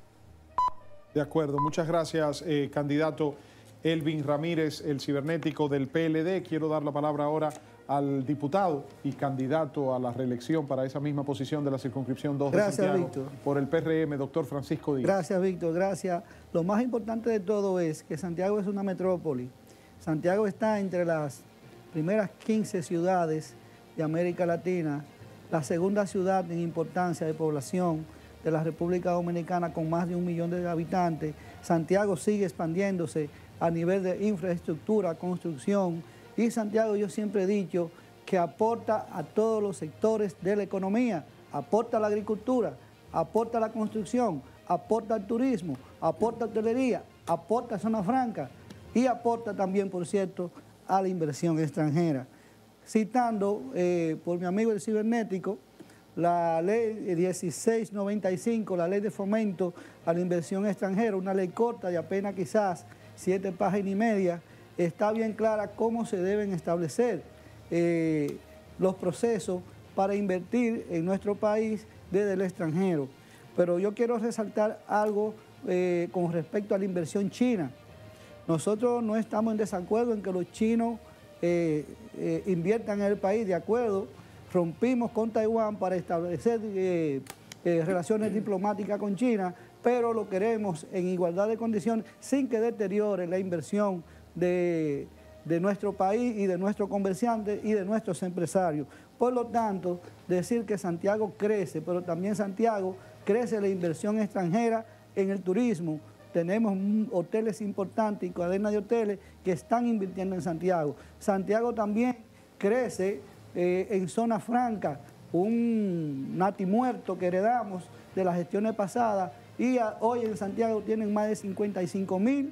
De acuerdo, muchas gracias, candidato Elvin Ramírez, el cibernético del PLD. Quiero dar la palabra ahora al diputado y candidato a la reelección para esa misma posición de la circunscripción 2 de Santiago, Víctor, por el PRM, doctor Francisco Díaz. Gracias, Víctor, gracias. Lo más importante de todo es que Santiago es una metrópoli. Santiago está entre las primeras 15 ciudades de América Latina, la segunda ciudad en importancia de población de la República Dominicana con más de 1 millón de habitantes. Santiago sigue expandiéndose a nivel de infraestructura, construcción, y Santiago, yo siempre he dicho, que aporta a todos los sectores de la economía, aporta a la agricultura, aporta a la construcción, aporta al turismo, aporta a hotelería, aporta a zona franca y aporta también, por cierto, a la inversión extranjera. Citando por mi amigo el cibernético, la ley 1695, la ley de fomento a la inversión extranjera, una ley corta de apenas quizás 7 páginas y media, está bien clara cómo se deben establecer los procesos para invertir en nuestro país desde el extranjero. Pero yo quiero resaltar algo con respecto a la inversión china. Nosotros no estamos en desacuerdo en que los chinos inviertan en el país, de acuerdo. Rompimos con Taiwán para establecer relaciones diplomáticas con China, pero lo queremos en igualdad de condiciones sin que deteriore la inversión de nuestro país y de nuestros comerciantes y de nuestros empresarios. Por lo tanto, decir que Santiago crece, pero también Santiago crece la inversión extranjera en el turismo. Tenemos hoteles importantes y cadenas de hoteles que están invirtiendo en Santiago. Santiago también crece en zona franca, un natimuerto que heredamos de las gestiones pasadas, y hoy en Santiago tienen más de 55.000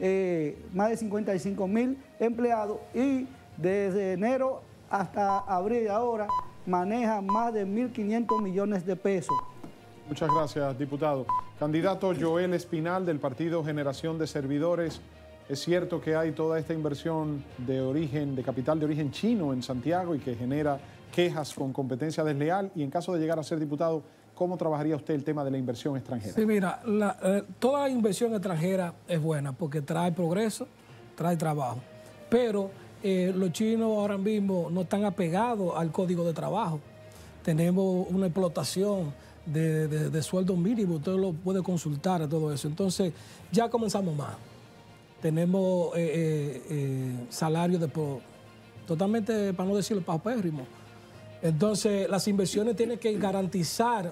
empleados, y desde enero hasta abril ahora maneja más de 1.500 millones de pesos. Muchas gracias, diputado. Candidato Joel Espinal del Partido Generación de Servidores. Es cierto que hay toda esta inversión de capital de origen chino en Santiago y que genera quejas con competencia desleal, y en caso de llegar a ser diputado, ¿cómo trabajaría usted el tema de la inversión extranjera? Sí, mira, toda la inversión extranjera es buena porque trae progreso, trae trabajo, pero los chinos ahora mismo no están apegados al código de trabajo. tenemos una explotación de sueldo mínimo, usted lo puede consultar a todo eso. Entonces, ya comenzamos más. Tenemos salarios totalmente, para no decirlo, paupérrimos. Entonces, las inversiones tienen que garantizar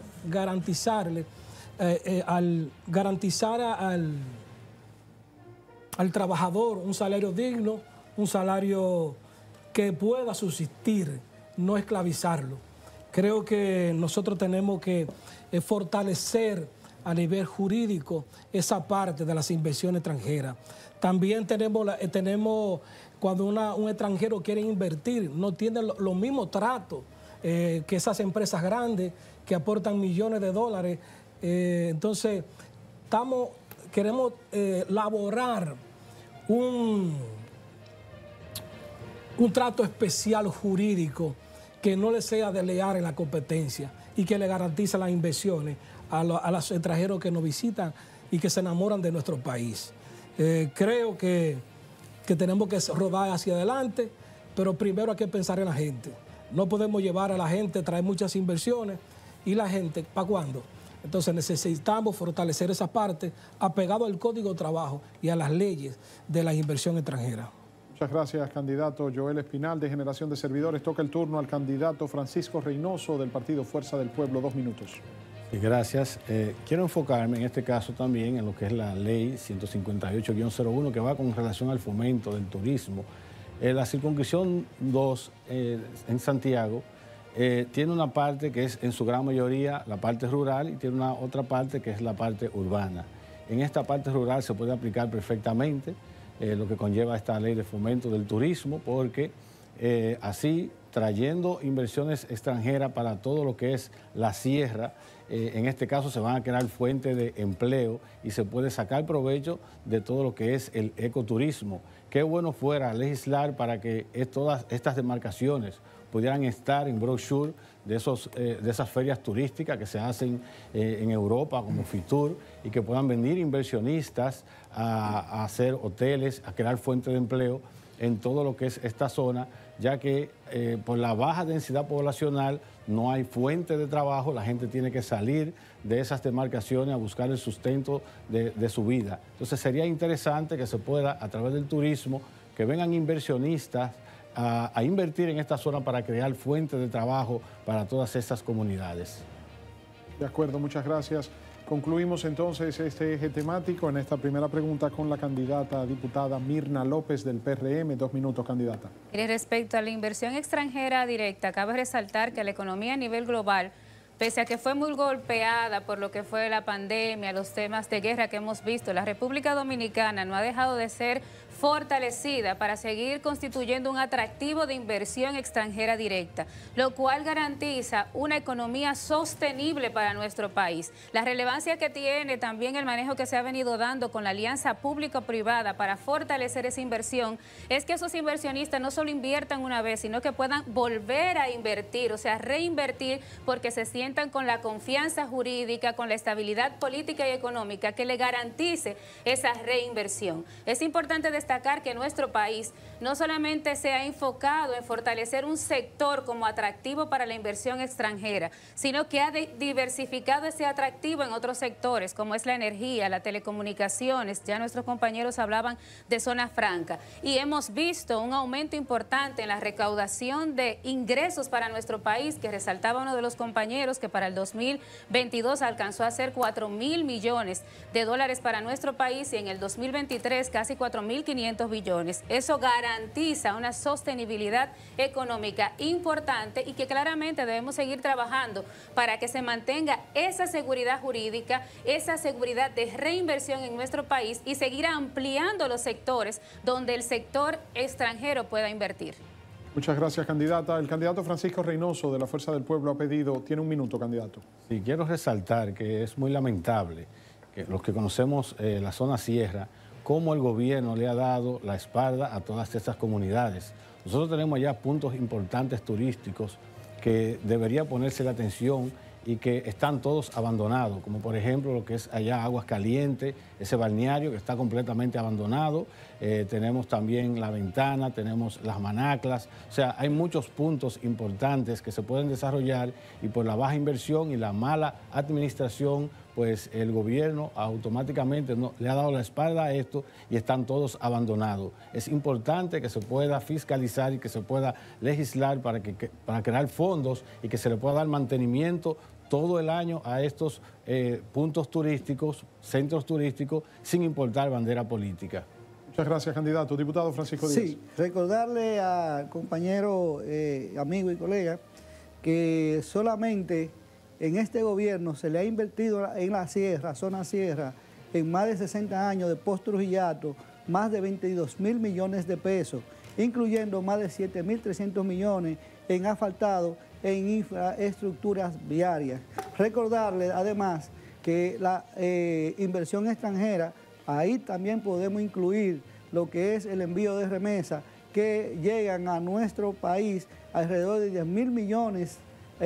al trabajador un salario digno, un salario que pueda subsistir, no esclavizarlo. Creo que nosotros tenemos que fortalecer a nivel jurídico esa parte de las inversiones extranjeras. También tenemos cuando un extranjero quiere invertir, no tiene los mismos tratos que esas empresas grandes que aportan millones de dólares. Entonces, queremos elaborar un trato especial jurídico que no le sea desleal en la competencia y que le garantice las inversiones a los extranjeros que nos visitan y que se enamoran de nuestro país. Creo que tenemos que rodar hacia adelante, pero primero hay que pensar en la gente. No podemos llevar a la gente, traer muchas inversiones y la gente, ¿para cuándo? Entonces necesitamos fortalecer esa parte apegado al Código de Trabajo y a las leyes de la inversión extranjera. Muchas gracias, candidato Joel Espinal, de Generación de Servidores. Toca el turno al candidato Francisco Reynoso, del Partido Fuerza del Pueblo. 2 minutos. Sí, gracias. Quiero enfocarme en este caso también en lo que es la ley 158-01, que va con relación al fomento del turismo. La circunscripción 2 en Santiago tiene una parte que es en su gran mayoría la parte rural y tiene una otra parte que es la parte urbana. En esta parte rural se puede aplicar perfectamente lo que conlleva esta ley de fomento del turismo, porque así, trayendo inversiones extranjeras para todo lo que es la sierra, en este caso se van a crear fuentes de empleo y se puede sacar provecho de todo lo que es el ecoturismo. Qué bueno fuera legislar para que todas estas demarcaciones pudieran estar en brochure de esas ferias turísticas que se hacen en Europa como Fitur, y que puedan venir inversionistas a hacer hoteles, a crear fuentes de empleo en todo lo que es esta zona, ya que por la baja densidad poblacional no hay fuente de trabajo, la gente tiene que salir de esas demarcaciones a buscar el sustento de su vida. Entonces sería interesante que se pueda, a través del turismo, que vengan inversionistas a invertir en esta zona para crear fuentes de trabajo para todas estas comunidades. De acuerdo, muchas gracias. Concluimos entonces este eje temático en esta primera pregunta con la candidata diputada Mirna López del PRM. 2 minutos, candidata. Respecto a la inversión extranjera directa, cabe resaltar que la economía a nivel global, pese a que fue muy golpeada por lo que fue la pandemia, los temas de guerra que hemos visto, la República Dominicana no ha dejado de ser fortalecida para seguir constituyendo un atractivo de inversión extranjera directa, lo cual garantiza una economía sostenible para nuestro país. La relevancia que tiene también el manejo que se ha venido dando con la alianza público-privada para fortalecer esa inversión es que esos inversionistas no solo inviertan una vez, sino que puedan volver a invertir, o sea, reinvertir, porque se sientan con la confianza jurídica, con la estabilidad política y económica que le garantice esa reinversión. Es importante destacar que nuestro país no solamente se ha enfocado en fortalecer un sector como atractivo para la inversión extranjera, sino que ha diversificado ese atractivo en otros sectores, como es la energía, las telecomunicaciones. Ya nuestros compañeros hablaban de zona franca. Y hemos visto un aumento importante en la recaudación de ingresos para nuestro país, que resaltaba uno de los compañeros que para el 2022 alcanzó a ser 4.000 millones de dólares para nuestro país, y en el 2023 casi 4.500 billones. Eso garantiza una sostenibilidad económica importante y que claramente debemos seguir trabajando para que se mantenga esa seguridad jurídica, esa seguridad de reinversión en nuestro país y seguir ampliando los sectores donde el sector extranjero pueda invertir. Muchas gracias, candidata. El candidato Francisco Reynoso, de la Fuerza del Pueblo, ha pedido, tiene 1 minuto, candidato. Sí, quiero resaltar que es muy lamentable que los que conocemos la zona sierra, cómo el gobierno le ha dado la espalda a todas estas comunidades. Nosotros tenemos ya puntos importantes turísticos que debería ponerse la atención y que están todos abandonados, como por ejemplo lo que es allá Aguas Calientes, ese balneario que está completamente abandonado. Tenemos también La Ventana, tenemos Las Manaclas, o sea, hay muchos puntos importantes que se pueden desarrollar y por la baja inversión y la mala administración, pues el gobierno automáticamente le ha dado la espalda a esto y están todos abandonados. Es importante que se pueda fiscalizar y que se pueda legislar para crear fondos y que se le pueda dar mantenimiento todo el año a estos puntos turísticos, centros turísticos, sin importar bandera política. Muchas gracias, candidato. Diputado Francisco Díaz. Sí, recordarle al compañero, amigo y colega, que solamente en este gobierno se le ha invertido en la sierra, zona sierra, en más de 60 años de post-Trujillato, más de 22.000 millones de pesos, incluyendo más de 7.300 millones en asfaltado, en infraestructuras viarias. Recordarle además que la inversión extranjera, ahí también podemos incluir lo que es el envío de remesas que llegan a nuestro país alrededor de 10.000 millones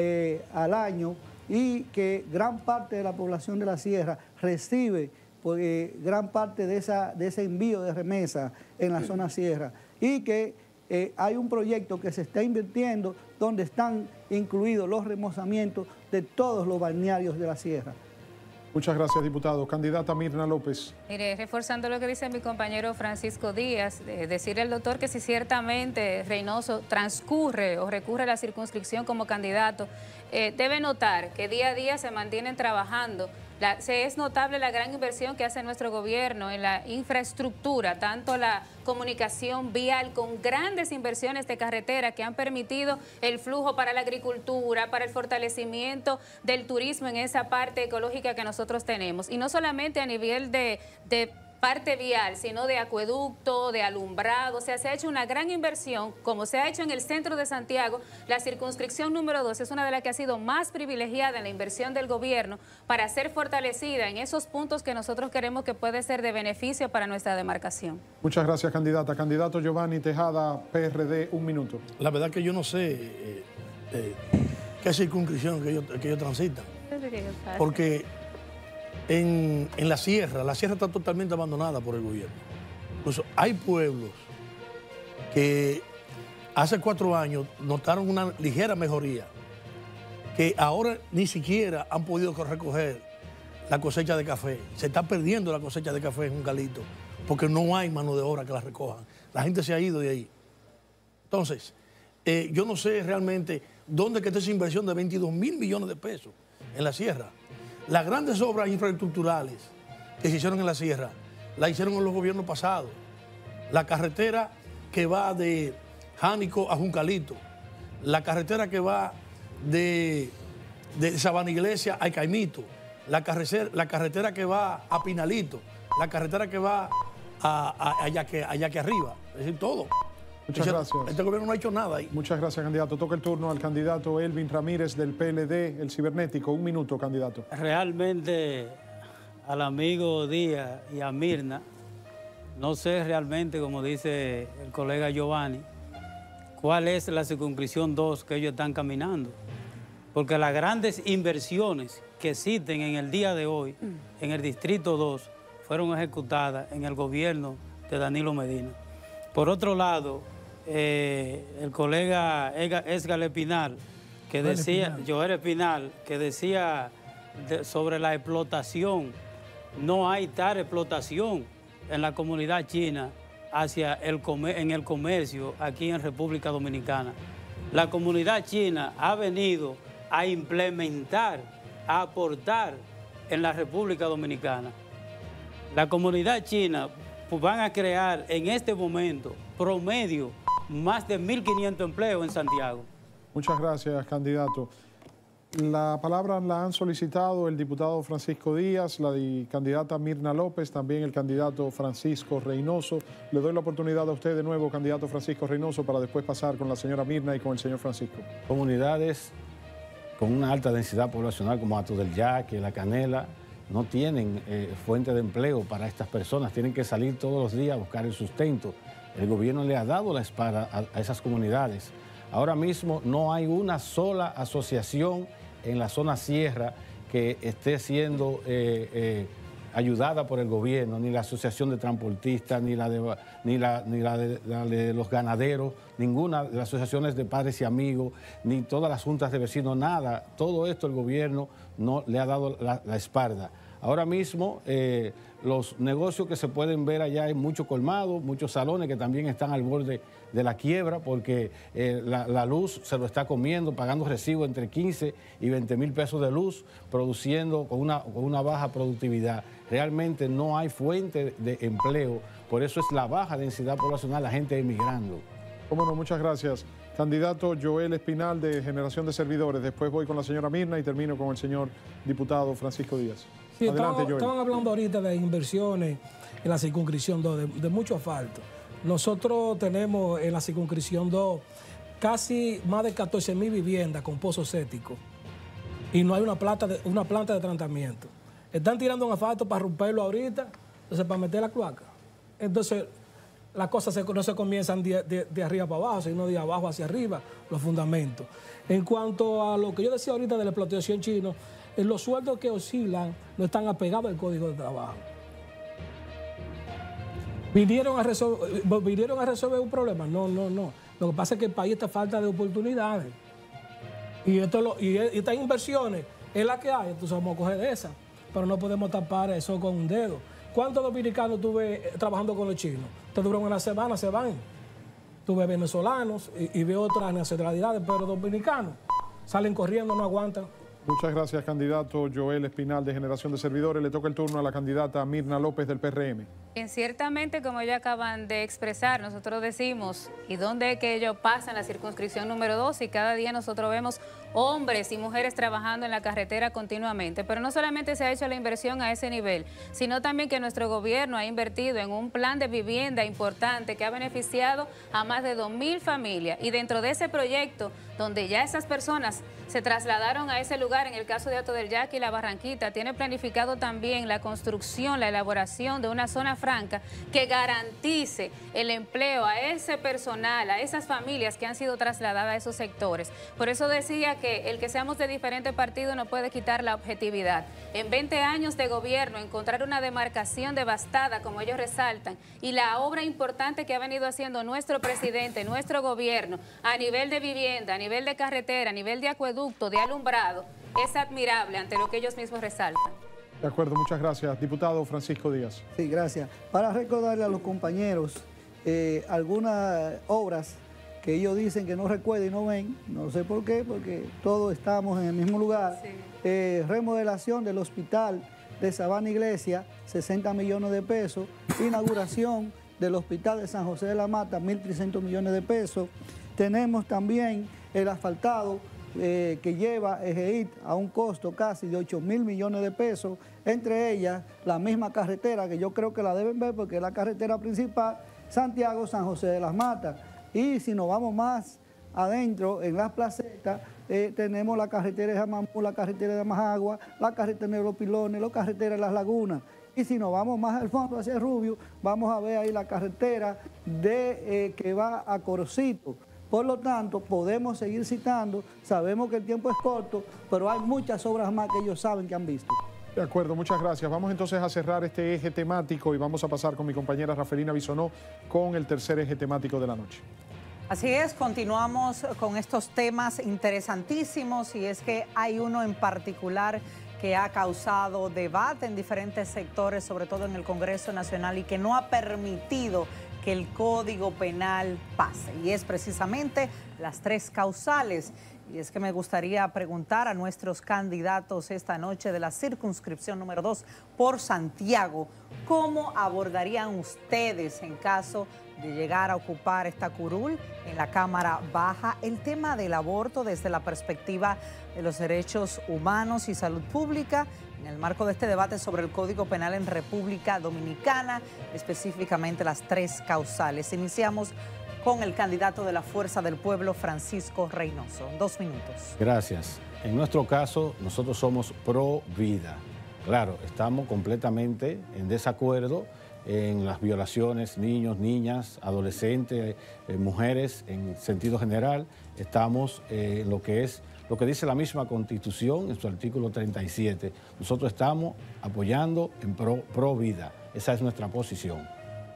al año y que gran parte de la población de la sierra recibe gran parte de ese envío de remesas en la zona sierra y que hay un proyecto que se está invirtiendo donde están incluidos los remozamientos de todos los balnearios de la sierra. Muchas gracias, diputado. Candidata Mirna López. Mire, reforzando lo que dice mi compañero Francisco Díaz, decirle al doctor que si ciertamente Reynoso transcurre o recurre a la circunscripción como candidato, debe notar que día a día se mantienen trabajando. Es notable la gran inversión que hace nuestro gobierno en la infraestructura, tanto la comunicación vial con grandes inversiones de carretera que han permitido el flujo para la agricultura, para el fortalecimiento del turismo en esa parte ecológica que nosotros tenemos. Y no solamente a nivel de parte vial, sino de acueducto, de alumbrado. O sea, se ha hecho una gran inversión, como se ha hecho en el centro de Santiago. La circunscripción número 2 es una de las que ha sido más privilegiada en la inversión del gobierno para ser fortalecida en esos puntos que nosotros queremos que puede ser de beneficio para nuestra demarcación. Muchas gracias, candidata. Candidato Giovanni Tejada, PRD, 1 minuto. La verdad que yo no sé qué circunscripción que ellos transitan, porque en la sierra está totalmente abandonada por el gobierno. Incluso hay pueblos que hace 4 años notaron una ligera mejoría, que ahora ni siquiera han podido recoger la cosecha de café. Se está perdiendo la cosecha de café en Juncalito, porque no hay mano de obra que la recojan. La gente se ha ido de ahí. Entonces, yo no sé realmente dónde está esa inversión de 22.000 millones de pesos en la sierra. Las grandes obras infraestructurales que se hicieron en la sierra, la hicieron en los gobiernos pasados. La carretera que va de Jánico a Juncalito, la carretera que va de Sabana Iglesia a Caimito, la carretera que va a Pinalito, la carretera que va allá que arriba, es decir, todo. Muchas gracias. Este gobierno no ha hecho nada ahí. Muchas gracias, candidato. Toca el turno al candidato Elvin Ramírez del PLD, el cibernético. 1 minuto, candidato. Realmente al amigo Díaz y a Mirna, no sé realmente, como dice el colega Giovanni, cuál es la circunscripción 2 que ellos están caminando. Porque las grandes inversiones que existen en el día de hoy, en el Distrito 2, fueron ejecutadas en el gobierno de Danilo Medina. Por otro lado, el colega Joel Espinal, que decía sobre la explotación, no hay tal explotación en la comunidad china en el comercio aquí en República Dominicana. La comunidad china ha venido a implementar, a aportar en la República Dominicana. La comunidad china van a crear en este momento promedio más de 1.500 empleos en Santiago. Muchas gracias, candidato. La palabra la han solicitado el diputado Francisco Díaz, la candidata Mirna López, también el candidato Francisco Reynoso. Le doy la oportunidad a usted de nuevo, candidato Francisco Reynoso, para después pasar con la señora Mirna y con el señor Francisco. Comunidades con una alta densidad poblacional como Hato del Yaque, La Canela, no tienen fuente de empleo para estas personas, tienen que salir todos los días a buscar el sustento. El gobierno le ha dado la espalda a esas comunidades. Ahora mismo no hay una sola asociación en la zona sierra que esté siendo ayudada por el gobierno, ni la Asociación de Transportistas, ni la de los ganaderos, ninguna de las asociaciones de padres y amigos, ni todas las juntas de vecinos, nada. Todo esto el gobierno no le ha dado la espalda. Ahora mismo los negocios que se pueden ver allá hay muchos colmados, muchos salones que también están al borde de la quiebra porque la luz se lo está comiendo, pagando recibos entre 15 y 20 mil pesos de luz, produciendo con una baja productividad. Realmente no hay fuente de empleo, por eso es la baja densidad poblacional, la gente emigrando. Cómo no, muchas gracias. Candidato Joel Espinal de Generación de Servidores. Después voy con la señora Mirna y termino con el señor diputado Francisco Díaz. Sí, adelante, Joel. Estaban hablando ahorita de inversiones en la circunscripción 2, de mucho asfalto. Nosotros tenemos en la circunscripción 2 casi más de 14.000 viviendas con pozos sépticos y no hay una planta de tratamiento. Están tirando un asfalto para romperlo ahorita, entonces para meter la cloaca. Entonces las cosas no se comienzan de arriba para abajo, sino de abajo hacia arriba, los fundamentos. En cuanto a lo que yo decía ahorita de la explotación chino, los sueldos que oscilan no están apegados al Código de Trabajo. ¿Vinieron a resolver un problema? No. Lo que pasa es que el país está falta de oportunidades. Y estas inversiones es la que hay, entonces vamos a coger de esas. Pero no podemos tapar eso con un dedo. ¿Cuántos dominicanos tuve trabajando con los chinos? Te duran una semana, se van. Tuve venezolanos y veo otras nacionalidades, pero dominicanos salen corriendo, no aguantan. Muchas gracias, candidato Joel Espinal de Generación de Servidores. Le toca el turno a la candidata Mirna López del PRM. Ciertamente, como ya acaban de expresar, nosotros decimos, ¿y dónde es que ellos pasan la circunscripción número 2? Y cada día nosotros vemos hombres y mujeres trabajando en la carretera continuamente. Pero no solamente se ha hecho la inversión a ese nivel, sino también que nuestro gobierno ha invertido en un plan de vivienda importante que ha beneficiado a más de 2.000 familias. Y dentro de ese proyecto, donde ya esas personas se trasladaron a ese lugar, en el caso de Hato del Yaqui y La Barranquita, tiene planificado también la construcción, la elaboración de una zona franca que garantice el empleo a ese personal, a esas familias que han sido trasladadas a esos sectores. Por eso decía que el que seamos de diferentes partidos no puede quitar la objetividad. En 20 años de gobierno, encontrar una demarcación devastada, como ellos resaltan, y la obra importante que ha venido haciendo nuestro presidente, nuestro gobierno, a nivel de vivienda, a nivel de carretera, a nivel de acueducto, de alumbrado, es admirable ante lo que ellos mismos resaltan. De acuerdo, muchas gracias. Diputado Francisco Díaz. Sí, gracias. Para recordarle a los compañeros algunas obras que ellos dicen que no recuerdan y no ven, no sé por qué, porque todos estamos en el mismo lugar. Sí. Remodelación del hospital de Sabana Iglesia, 60 millones de pesos. Inauguración del hospital de San José de la Mata, 1.300 millones de pesos. Tenemos también el asfaltado que lleva EGEIT a un costo casi de 8.000 millones de pesos, entre ellas la misma carretera que yo creo que la deben ver porque es la carretera principal, Santiago-San José de las Matas. Y si nos vamos más adentro, en las placetas, tenemos la carretera de Jamamú, la carretera de Majagua, la carretera de los Pilones, la carretera de las Lagunas. Y si nos vamos más al fondo, hacia Rubio, vamos a ver ahí la carretera que va a Corocito. Por lo tanto, podemos seguir citando, sabemos que el tiempo es corto, pero hay muchas obras más que ellos saben que han visto. De acuerdo, muchas gracias. Vamos entonces a cerrar este eje temático y vamos a pasar con mi compañera Rafelina Bisonó con el tercer eje temático de la noche. Así es, continuamos con estos temas interesantísimos y es que hay uno en particular que ha causado debate en diferentes sectores, sobre todo en el Congreso Nacional, y que no ha permitido que el Código Penal pase. Y es precisamente las 3 causales. Y es que me gustaría preguntar a nuestros candidatos esta noche de la circunscripción número 2 por Santiago, ¿cómo abordarían ustedes en caso de llegar a ocupar esta curul en la Cámara Baja el tema del aborto desde la perspectiva de los derechos humanos y salud pública en el marco de este debate sobre el Código Penal en República Dominicana, específicamente las 3 causales? Iniciamos con el candidato de la Fuerza del Pueblo, Francisco Reynoso. 2 minutos. Gracias. En nuestro caso, nosotros somos pro vida. Claro, estamos completamente en desacuerdo en las violaciones, niños, niñas, adolescentes, mujeres, en sentido general. Estamos en lo que es lo que dice la misma Constitución en su artículo 37. Nosotros estamos apoyando en pro vida. Esa es nuestra posición.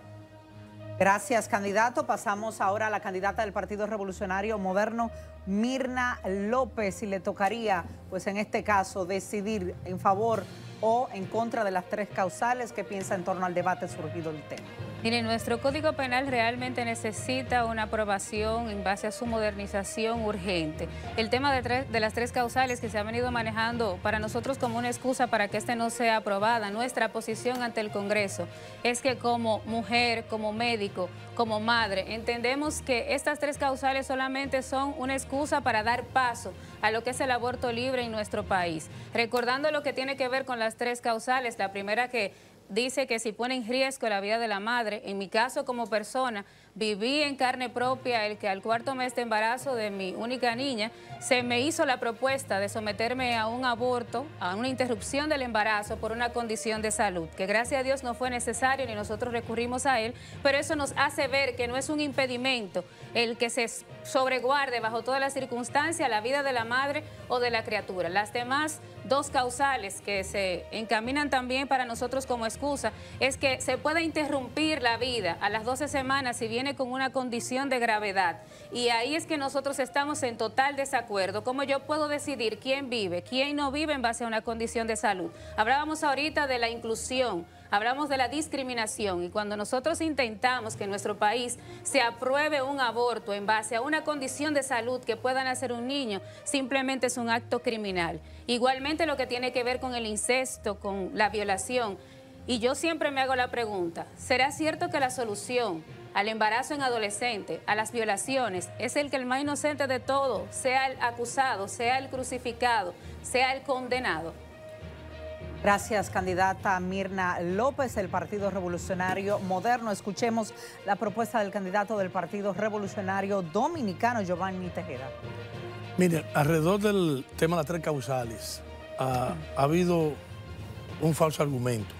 Gracias, candidato. Pasamos ahora a la candidata del Partido Revolucionario Moderno, Mirna López, y le tocaría, pues en este caso, decidir en favor o en contra de las 3 causales. ¿Qué piensa en torno al debate surgido del tema? Mire, nuestro Código Penal realmente necesita una aprobación en base a su modernización urgente. El tema de las 3 causales que se han venido manejando para nosotros como una excusa para que no sea aprobada, nuestra posición ante el Congreso es que como mujer, como médico, como madre, entendemos que estas 3 causales solamente son una excusa para dar paso a lo que es el aborto libre en nuestro país. Recordando lo que tiene que ver con las 3 causales, la primera que dice que si pone en riesgo la vida de la madre, en mi caso como persona, viví en carne propia el que al 4º mes de embarazo de mi única niña, se me hizo la propuesta de someterme a un aborto, a una interrupción del embarazo por una condición de salud, que gracias a Dios no fue necesario ni nosotros recurrimos a él, pero eso nos hace ver que no es un impedimento el que se sobreguarde bajo todas las circunstancias la vida de la madre o de la criatura. Las demás 2 causales que se encaminan también para nosotros como excusa es que se puede interrumpir la vida a las 12 semanas si viene con una condición de gravedad. Y ahí es que nosotros estamos en total desacuerdo. ¿Cómo yo puedo decidir quién vive, quién no vive en base a una condición de salud? Hablábamos ahorita de la inclusión, hablamos de la discriminación, y cuando nosotros intentamos que en nuestro país se apruebe un aborto en base a una condición de salud que pueda nacer un niño, simplemente es un acto criminal. Igualmente lo que tiene que ver con el incesto, con la violación. Y yo siempre me hago la pregunta, ¿será cierto que la solución al embarazo en adolescente, a las violaciones, es el que el más inocente de todo sea el acusado, sea el crucificado, sea el condenado? Gracias, candidata Mirna López, del Partido Revolucionario Moderno. Escuchemos la propuesta del candidato del Partido Revolucionario Dominicano, Giovanni Tejeda. Mire, alrededor del tema de las 3 causales ha habido un falso argumento.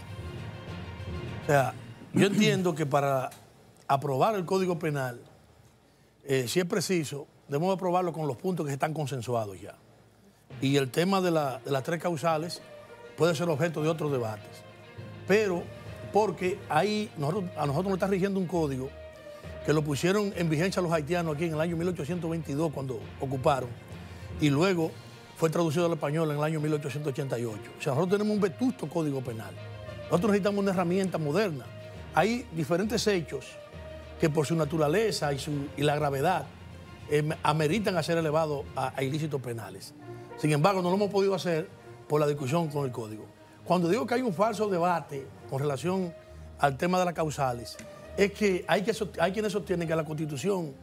O sea, yo entiendo que para aprobar el Código Penal, si es preciso, debemos aprobarlo con los puntos que están consensuados ya. Y el tema de las 3 causales puede ser objeto de otros debates. Pero porque ahí a nosotros nos está rigiendo un código que lo pusieron en vigencia los haitianos aquí en el año 1822 cuando ocuparon, y luego fue traducido al español en el año 1888. O sea, nosotros tenemos un vetusto Código Penal. Nosotros necesitamos una herramienta moderna. Hay diferentes hechos que por su naturaleza y la gravedad ameritan a ser elevados a ilícitos penales. Sin embargo, no lo hemos podido hacer por la discusión con el Código. Cuando digo que hay un falso debate con relación al tema de las causales, es que hay quienes sostienen que la Constitución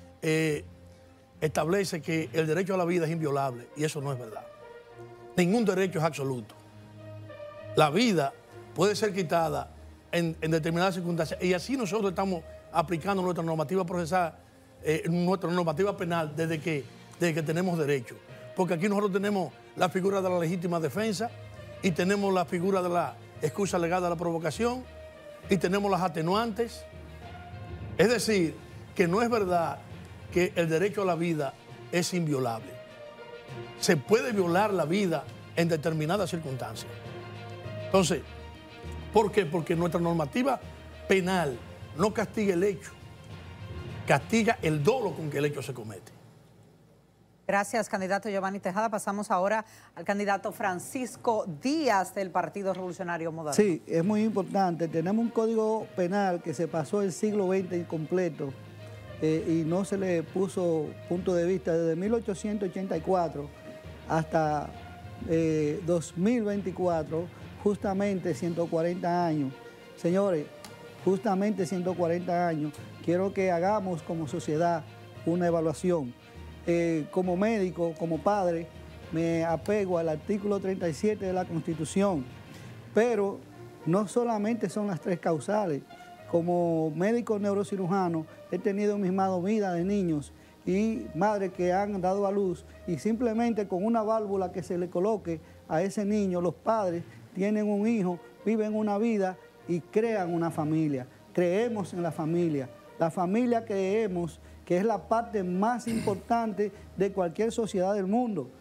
establece que el derecho a la vida es inviolable, y eso no es verdad. Ningún derecho es absoluto. La vida puede ser quitada en determinadas circunstancias, y así nosotros estamos aplicando nuestra normativa procesal, nuestra normativa penal desde que tenemos derecho. Porque aquí nosotros tenemos la figura de la legítima defensa, y tenemos la figura de la excusa legal de la provocación, y tenemos las atenuantes. Es decir, que no es verdad que el derecho a la vida es inviolable. Se puede violar la vida en determinadas circunstancias. Entonces, ¿por qué? Porque nuestra normativa penal no castiga el hecho, castiga el dolo con que el hecho se comete. Gracias, candidato Giovanni Tejada. Pasamos ahora al candidato Francisco Díaz, del Partido Revolucionario Moderno. Sí, es muy importante. Tenemos un código penal que se pasó el siglo XX incompleto y no se le puso punto de vista desde 1884 hasta 2024, justamente 140 años. Señores, justamente 140 años. Quiero que hagamos como sociedad una evaluación. Como médico, como padre, me apego al artículo 37 de la Constitución, pero no solamente son las 3 causales. Como médico neurocirujano he tenido en mis manos vida de niños y madres que han dado a luz, y simplemente con una válvula que se le coloque a ese niño, los padres tienen un hijo, viven una vida y crean una familia. Creemos en la familia creemos que es la parte más importante de cualquier sociedad del mundo.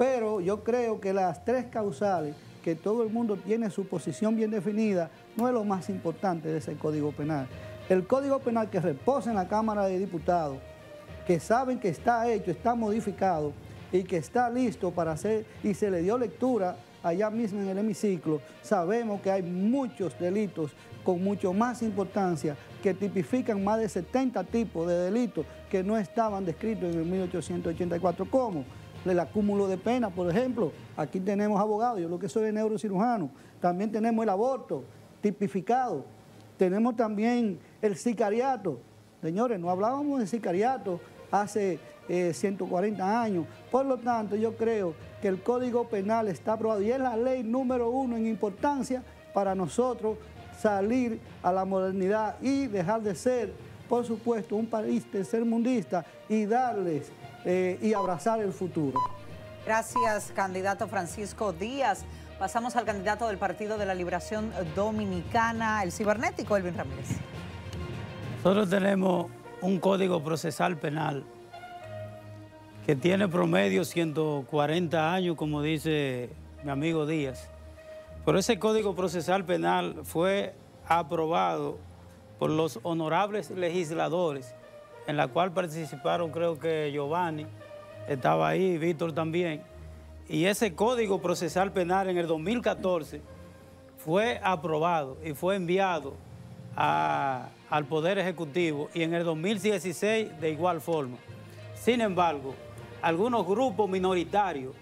pero yo creo que las 3 causales, que todo el mundo tiene su posición bien definida, no es lo más importante de ese Código Penal. El Código Penal que reposa en la Cámara de Diputados, que saben que está hecho, está modificado y que está listo para hacer, y se le dio lectura allá mismo en el hemiciclo, sabemos que hay muchos delitos con mucho más importancia que tipifican más de 70 tipos de delitos que no estaban descritos en el 1884. ¿Cómo? El acúmulo de pena, por ejemplo. Aquí tenemos abogados, yo lo que soy neurocirujano. También tenemos el aborto tipificado. Tenemos también el sicariato. Señores, no hablábamos de sicariato hace 140 años. Por lo tanto, yo creo que el Código Penal está aprobado y es la ley número 1 en importancia para nosotros salir a la modernidad y dejar de ser, por supuesto, un país tercermundista y darles y abrazar el futuro. Gracias, candidato Francisco Díaz. Pasamos al candidato del Partido de la Liberación Dominicana, el cibernético, Elvin Ramírez. Nosotros tenemos un código procesal penal que tiene promedio 140 años, como dice mi amigo Díaz. Pero ese código procesal penal fue aprobado por los honorables legisladores, en la cual participaron, creo que Giovanni estaba ahí, Víctor también. Y ese código procesal penal en el 2014 fue aprobado y fue enviado al Poder Ejecutivo, y en el 2016 de igual forma. Sin embargo, algunos grupos minoritarios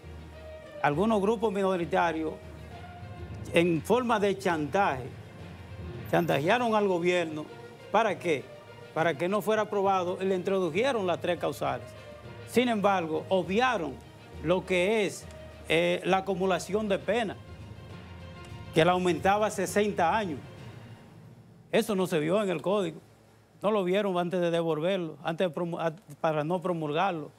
en forma de chantajearon al gobierno. ¿Para qué? Para que no fuera aprobado, y le introdujeron las 3 causales. Sin embargo, obviaron lo que es la acumulación de pena, que la aumentaba a 60 años. Eso no se vio en el código. No lo vieron antes de devolverlo, para no promulgarlo.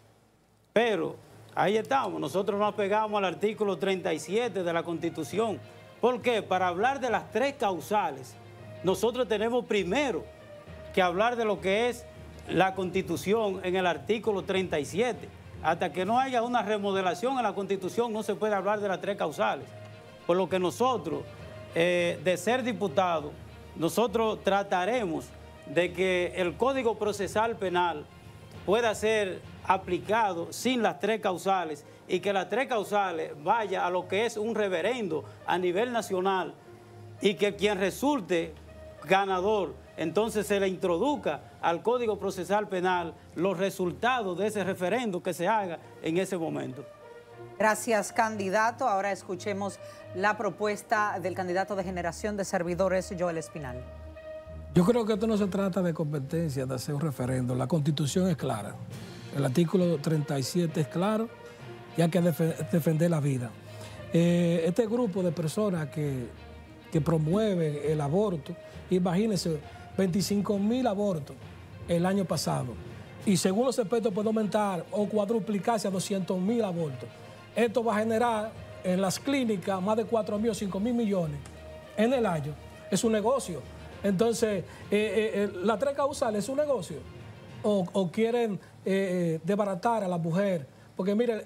Pero ahí estamos, nosotros nos pegamos al artículo 37 de la Constitución. ¿Por qué? Para hablar de las 3 causales, nosotros tenemos primero que hablar de lo que es la Constitución en el artículo 37. Hasta que no haya una remodelación en la Constitución, no se puede hablar de las 3 causales. Por lo que nosotros, de ser diputados, nosotros trataremos de que el Código Procesal Penal pueda ser aplicado sin las 3 causales, y que las 3 causales vaya a lo que es un referendo a nivel nacional, y que quien resulte ganador, entonces se le introduzca al Código Procesal Penal los resultados de ese referendo que se haga en ese momento. Gracias, candidato. Ahora escuchemos la propuesta del candidato de Generación de Servidores, Joel Espinal. Yo creo que esto no se trata de competencia, de hacer un referendo. La Constitución es clara. El artículo 37 es claro y hay que defender la vida. Este grupo de personas que promueven el aborto, imagínense, 25,000 abortos el año pasado. Y según los expertos puede aumentar o cuadruplicarse a 200,000 abortos. Esto va a generar en las clínicas más de 4,000 o 5,000 millones en el año. Es un negocio. Entonces, las 3 causales es un negocio. O quieren desbaratar a la mujer. Porque mire,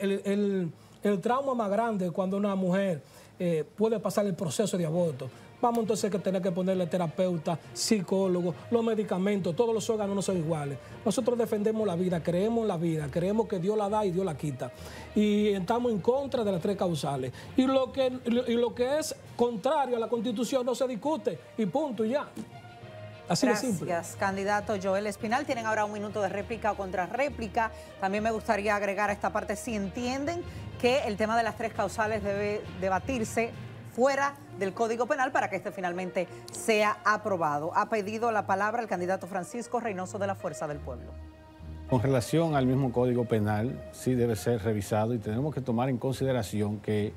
el trauma más grande cuando una mujer puede pasar el proceso de aborto. Vamos entonces a tener que ponerle terapeuta, psicólogo, los medicamentos, todos los órganos no son iguales. Nosotros defendemos la vida, creemos en la vida, creemos que Dios la da y Dios la quita. Y estamos en contra de las 3 causales. Y lo que es contrario a la Constitución no se discute, y punto, y ya. Así de simple. Gracias, candidato Joel Espinal. Tienen ahora un minuto de réplica o contrarréplica. También me gustaría agregar a esta parte si entienden que el tema de las 3 causales debe debatirse fuera del Código Penal para que este finalmente sea aprobado. Ha pedido la palabra el candidato Francisco Reynoso de la Fuerza del Pueblo. Con relación al mismo Código Penal, sí debe ser revisado, y tenemos que tomar en consideración que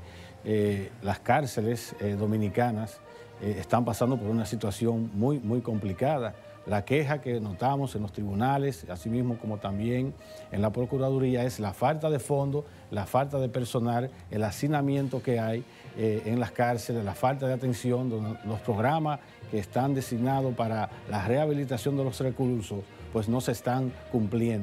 las cárceles dominicanas están pasando por una situación muy complicada. La queja que notamos en los tribunales, así mismo como también en la Procuraduría, es la falta de fondos, la falta de personal, el hacinamiento que hay en las cárceles, la falta de atención, los programas que están designados para la rehabilitación de los reclusos, pues no se están cumpliendo.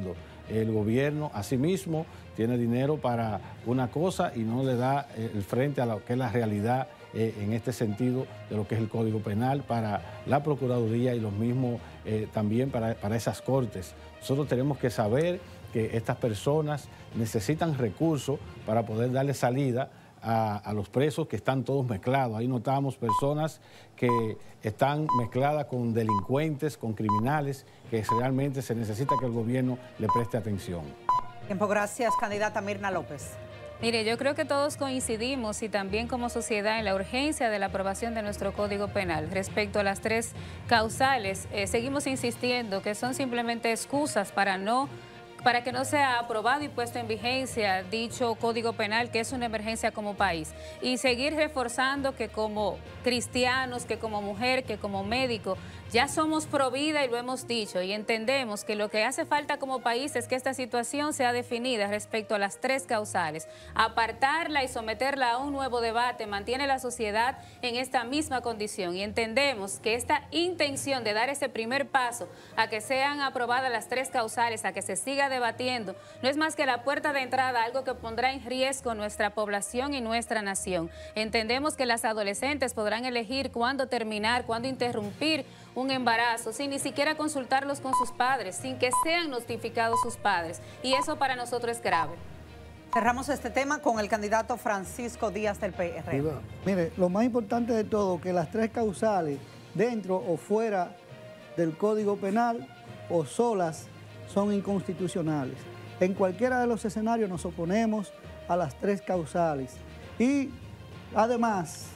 el gobierno asimismo tiene dinero para una cosa y no le da el frente a lo que es la realidad en este sentido de lo que es el Código Penal para la Procuraduría y los mismos también para esas cortes. Nosotros tenemos que saber que estas personas necesitan recursos para poder darle salida a los presos que están todos mezclados. Ahí notamos personas que están mezcladas con delincuentes, con criminales, que realmente se necesita que el gobierno le preste atención. Tiempo, gracias, candidata Mirna López. Mire, yo creo que todos coincidimos y también como sociedad en la urgencia de la aprobación de nuestro Código Penal. Respecto a las 3 causales, seguimos insistiendo que son simplemente excusas para que no sea aprobado y puesto en vigencia dicho Código Penal, que es una emergencia como país. Y seguir reforzando que como cristianos, que como mujer, que como médico, ya somos pro vida y lo hemos dicho, y entendemos que lo que hace falta como país es que esta situación sea definida respecto a las 3 causales. Apartarla y someterla a un nuevo debate mantiene la sociedad en esta misma condición, y entendemos que esta intención de dar ese primer paso a que sean aprobadas las 3 causales, a que se siga debatiendo, no es más que la puerta de entrada a algo que pondrá en riesgo nuestra población y nuestra nación. Entendemos que las adolescentes podrán elegir cuándo terminar, cuándo interrumpir un embarazo, sin ni siquiera consultarlos con sus padres, sin que sean notificados sus padres, y eso para nosotros es grave. Cerramos este tema con el candidato Francisco Díaz del PRM. Mire, lo más importante de todo, que las 3 causales, dentro o fuera del Código Penal o solas, son inconstitucionales. En cualquiera de los escenarios nos oponemos a las 3 causales. Y además,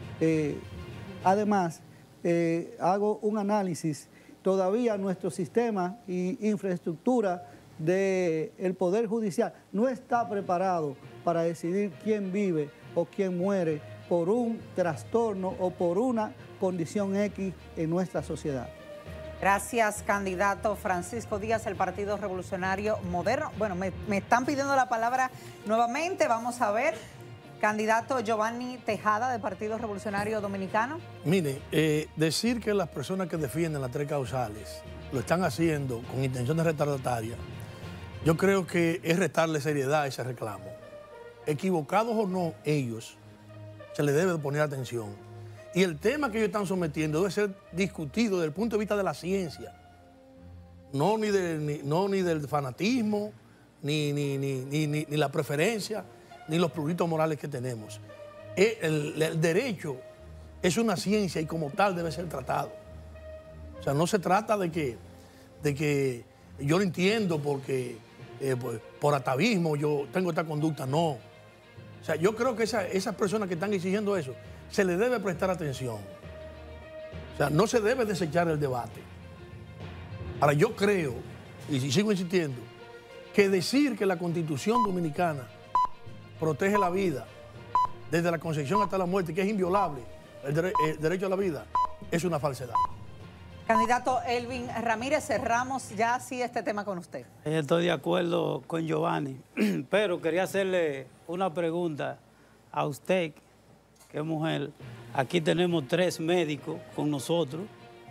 hago un análisis. Todavía nuestro sistema y infraestructura del Poder Judicial no está preparado para decidir quién vive o quién muere por un trastorno o por una condición X en nuestra sociedad. Gracias, candidato Francisco Díaz, el Partido Revolucionario Moderno. Bueno, me están pidiendo la palabra nuevamente, vamos a ver. Candidato Giovanni Tejada, del Partido Revolucionario Dominicano. Mire, decir que las personas que defienden las 3 causales lo están haciendo con intenciones retardatarias, yo creo que es restarle seriedad a ese reclamo. Equivocados o no ellos, se les debe poner atención. Y el tema que ellos están sometiendo debe ser discutido desde el punto de vista de la ciencia. No ni del fanatismo, ni la preferencia, ni los pruritos morales que tenemos. El derecho es una ciencia y como tal debe ser tratado. O sea, no se trata de que yo lo entiendo porque por atavismo yo tengo esta conducta, no. O sea, yo creo que esas personas que están exigiendo eso, se le debe prestar atención. O sea, no se debe desechar el debate. Ahora, yo creo, y sigo insistiendo, que decir que la Constitución Dominicana protege la vida desde la concepción hasta la muerte, que es inviolable el derecho a la vida, es una falsedad. Candidato Elvin Ramírez, cerramos ya así este tema con usted. Estoy de acuerdo con Giovanni, pero quería hacerle una pregunta a usted, que es mujer. Aquí tenemos 3 médicos con nosotros.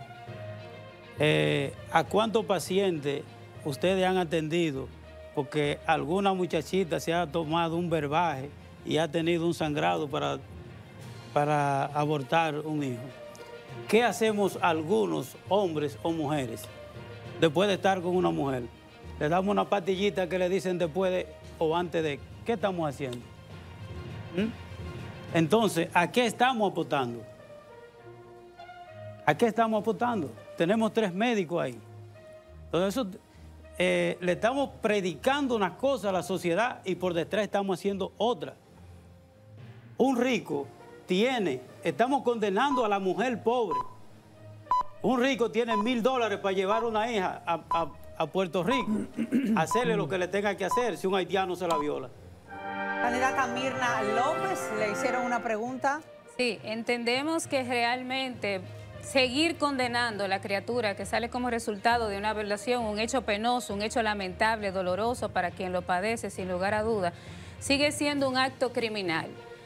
¿A cuántos pacientes ustedes han atendido? Porque alguna muchachita se ha tomado un verbaje y ha tenido un sangrado para abortar un hijo. ¿Qué hacemos algunos hombres o mujeres después de estar con una mujer? Le damos una pastillita que le dicen después de o antes de. ¿Qué estamos haciendo? Entonces, ¿a qué estamos apostando? ¿A qué estamos apostando? Tenemos 3 médicos ahí. Entonces, eso, le estamos predicando una cosa a la sociedad y por detrás estamos haciendo otra. Un rico estamos condenando a la mujer pobre. Un rico tiene $1000 para llevar una hija a Puerto Rico, hacerle lo que le tenga que hacer si un haitiano se la viola. Candidata Mirna López, le hicieron una pregunta. Sí, entendemos que realmente seguir condenando a la criatura que sale como resultado de una violación, un hecho penoso, un hecho lamentable, doloroso para quien lo padece, sin lugar a duda, sigue siendo un acto criminal.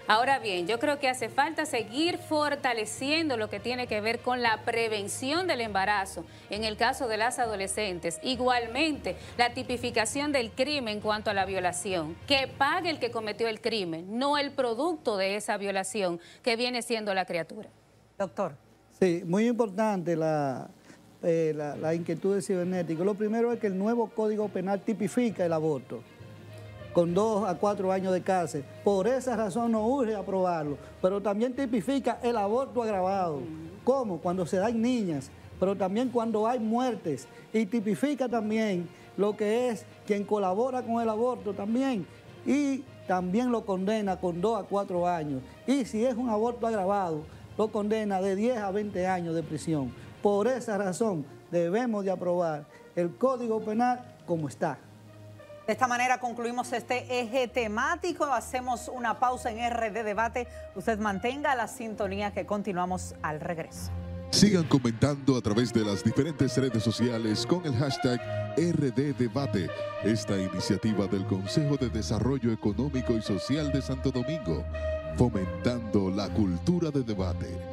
Ahora bien, yo creo que hace falta seguir fortaleciendo lo que tiene que ver con la prevención del embarazo en el caso de las adolescentes. Igualmente, la tipificación del crimen en cuanto a la violación. Que pague el que cometió el crimen, no el producto de esa violación que viene siendo la criatura. Doctor. Sí, muy importante la inquietud de cibernético. Lo primero es que el nuevo Código Penal tipifica el aborto con 2 a 4 años de cárcel. Por esa razón no urge aprobarlo, pero también tipifica el aborto agravado. ¿Cómo? Cuando se dan niñas, pero también cuando hay muertes. Y tipifica también lo que es quien colabora con el aborto también. Y también lo condena con 2 a 4 años. Y si es un aborto agravado, lo condena de 10 a 20 años de prisión. Por esa razón debemos de aprobar el Código Penal como está. De esta manera concluimos este eje temático. Hacemos una pausa en RD Debate. Usted mantenga la sintonía que continuamos al regreso. Sigan comentando a través de las diferentes redes sociales con el hashtag RD Debate. Esta iniciativa del Consejo de Desarrollo Económico y Social de Santo Domingo, fomentando la cultura de debate.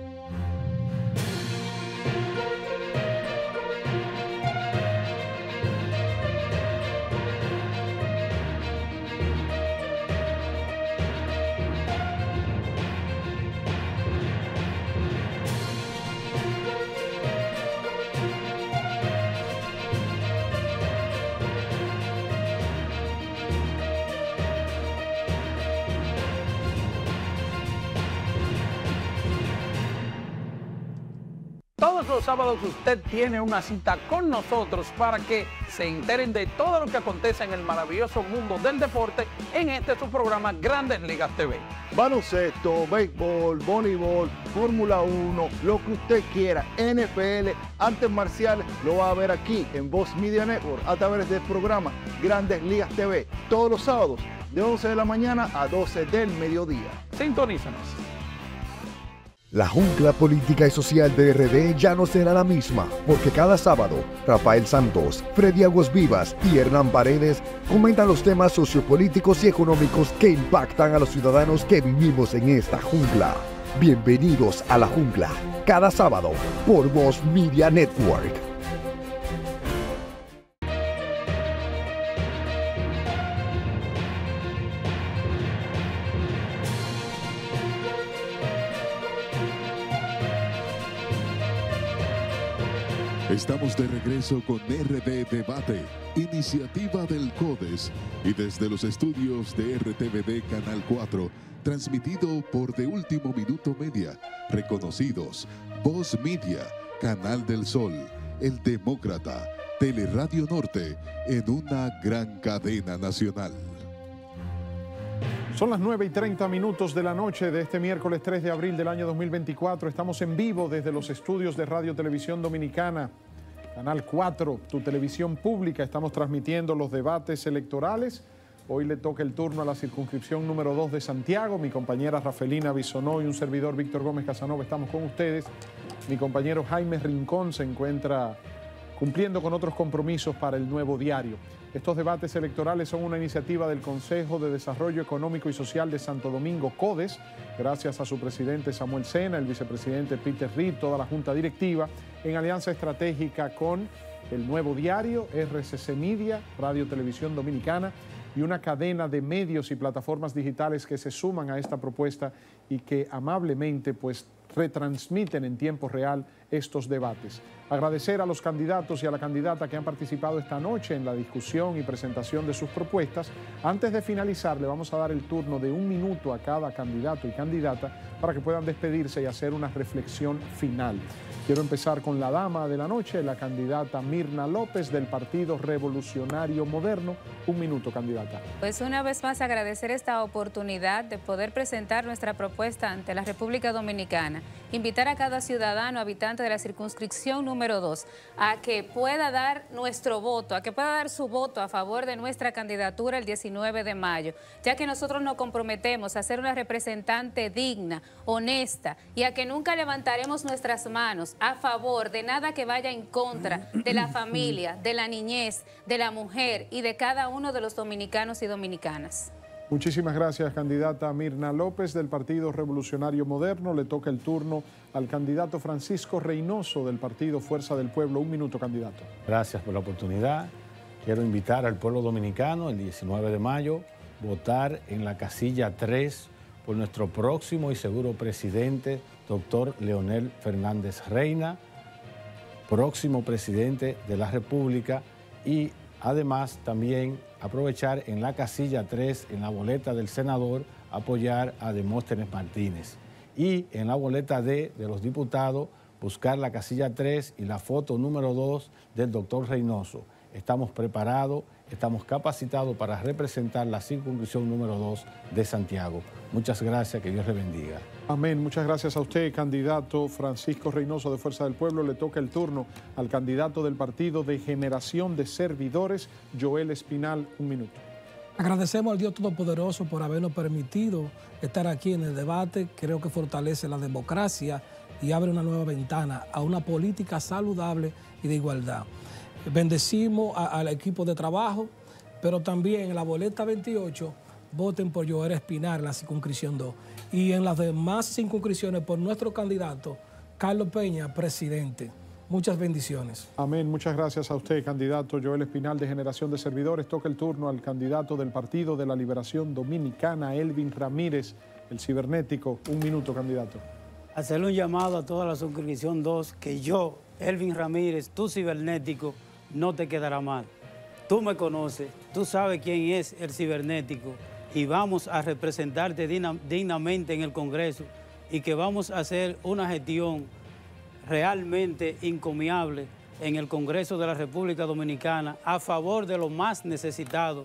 Todos los sábados usted tiene una cita con nosotros para que se enteren de todo lo que acontece en el maravilloso mundo del deporte en este su programa Grandes Ligas TV. Baloncesto, béisbol, voleibol, Fórmula 1, lo que usted quiera, NFL, artes marciales, lo va a ver aquí en Voz Media Network a través del programa Grandes Ligas TV, todos los sábados de 11 de la mañana a 12 del mediodía. Sintonízanos. La jungla política y social de RD ya no será la misma, porque cada sábado Rafael Santos, Freddy Aguas Vivas y Hernán Paredes comentan los temas sociopolíticos y económicos que impactan a los ciudadanos que vivimos en esta jungla. Bienvenidos a la jungla, cada sábado por Voz Media Network. Estamos de regreso con RD Debate, iniciativa del CODES, y desde los estudios de RTVD Canal 4, transmitido por De Último Minuto Media, reconocidos Voz Media, Canal del Sol, El Demócrata, Teleradio Norte, en una gran cadena nacional. Son las 9:30 de la noche de este miércoles 3 de abril del año 2024. Estamos en vivo desde los estudios de Radio Televisión Dominicana, Canal 4, tu televisión pública. Estamos transmitiendo los debates electorales. Hoy le toca el turno a la circunscripción número 2 de Santiago. Mi compañera Rafelina Bisonó y un servidor Víctor Gómez Casanova estamos con ustedes. Mi compañero Jaime Rincón se encuentra cumpliendo con otros compromisos para el Nuevo Diario. Estos debates electorales son una iniciativa del Consejo de Desarrollo Económico y Social de Santo Domingo, CODES, gracias a su presidente Samuel Sena, el vicepresidente Peter Reed, toda la junta directiva, en alianza estratégica con el Nuevo Diario, RCC Media, Radio Televisión Dominicana y una cadena de medios y plataformas digitales que se suman a esta propuesta y que amablemente pues retransmiten en tiempo real estos debates. Agradecer a los candidatos y a la candidata que han participado esta noche en la discusión y presentación de sus propuestas. Antes de finalizar, le vamos a dar el turno de 1 minuto a cada candidato y candidata para que puedan despedirse y hacer una reflexión final. Quiero empezar con la dama de la noche, la candidata Mirna López del Partido Revolucionario Moderno. 1 minuto, candidata. Pues una vez más agradecer esta oportunidad de poder presentar nuestra propuesta ante la República Dominicana. Invitar a cada ciudadano, habitante de la circunscripción número 2, a que pueda dar nuestro voto, a que pueda dar su voto a favor de nuestra candidatura el 19 de mayo, ya que nosotros nos comprometemos a ser una representante digna, honesta, y a que nunca levantaremos nuestras manos a favor de nada que vaya en contra de la familia, de la niñez, de la mujer y de cada uno de los dominicanos y dominicanas. Muchísimas gracias, candidata Mirna López del Partido Revolucionario Moderno. Le toca el turno al candidato Francisco Reynoso del Partido Fuerza del Pueblo. 1 minuto, candidato. Gracias por la oportunidad. Quiero invitar al pueblo dominicano el 19 de mayo a votar en la casilla 3 por nuestro próximo y seguro presidente, doctor Leonel Fernández Reina, próximo presidente de la República, y además también aprovechar en la casilla 3, en la boleta del senador, apoyar a Demóstenes Martínez. Y en la boleta D de los diputados, buscar la casilla 3 y la foto número 2 del doctor Reynoso. Estamos preparados, estamos capacitados para representar la circunscripción número 2 de Santiago. Muchas gracias, que Dios le bendiga. Amén. Muchas gracias a usted, candidato Francisco Reynoso de Fuerza del Pueblo. Le toca el turno al candidato del Partido de Generación de Servidores, Joel Espinal. 1 minuto. Agradecemos al Dios Todopoderoso por habernos permitido estar aquí en el debate. Creo que fortalece la democracia y abre una nueva ventana a una política saludable y de igualdad. Bendecimos al equipo de trabajo, pero también en la boleta 28 voten por Joel Espinal en la circunscripción 2 y en las demás circunscripciones por nuestro candidato Carlos Peña, presidente. Muchas bendiciones. Amén. Muchas gracias a usted, candidato Joel Espinal de Generación de Servidores. Toca el turno al candidato del Partido de la Liberación Dominicana, Elvin Ramírez, el cibernético. 1 minuto, candidato. Hacerle un llamado a toda la circunscripción 2 que yo, Elvin Ramírez, tu cibernético, no te quedará mal. Tú me conoces, tú sabes quién es el cibernético y vamos a representarte dignamente en el Congreso y que vamos a hacer una gestión realmente encomiable en el Congreso de la República Dominicana a favor de los más necesitados,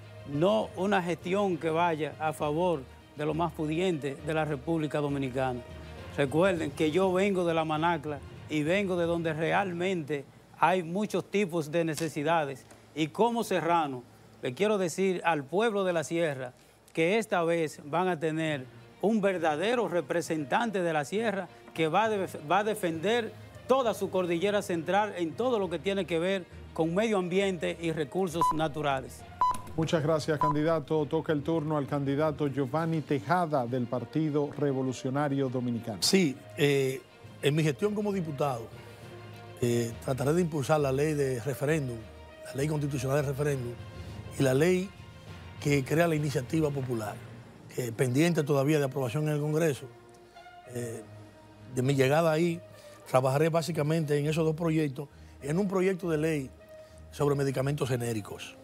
no una gestión que vaya a favor de los más pudientes de la República Dominicana. Recuerden que yo vengo de la Manacla y vengo de donde realmente hay muchos tipos de necesidades. Y como serrano, le quiero decir al pueblo de la Sierra que esta vez van a tener un verdadero representante de la Sierra que va a defender toda su cordillera central en todo lo que tiene que ver con medio ambiente y recursos naturales. Muchas gracias, candidato. Toca el turno al candidato Giovanni Tejada del Partido Revolucionario Dominicano. Sí, en mi gestión como diputado trataré de impulsar la ley de referéndum, la ley constitucional de referéndum y la ley que crea la iniciativa popular, pendiente todavía de aprobación en el Congreso. De mi llegada ahí, trabajaré básicamente en esos 2 proyectos, en un proyecto de ley sobre medicamentos genéricos.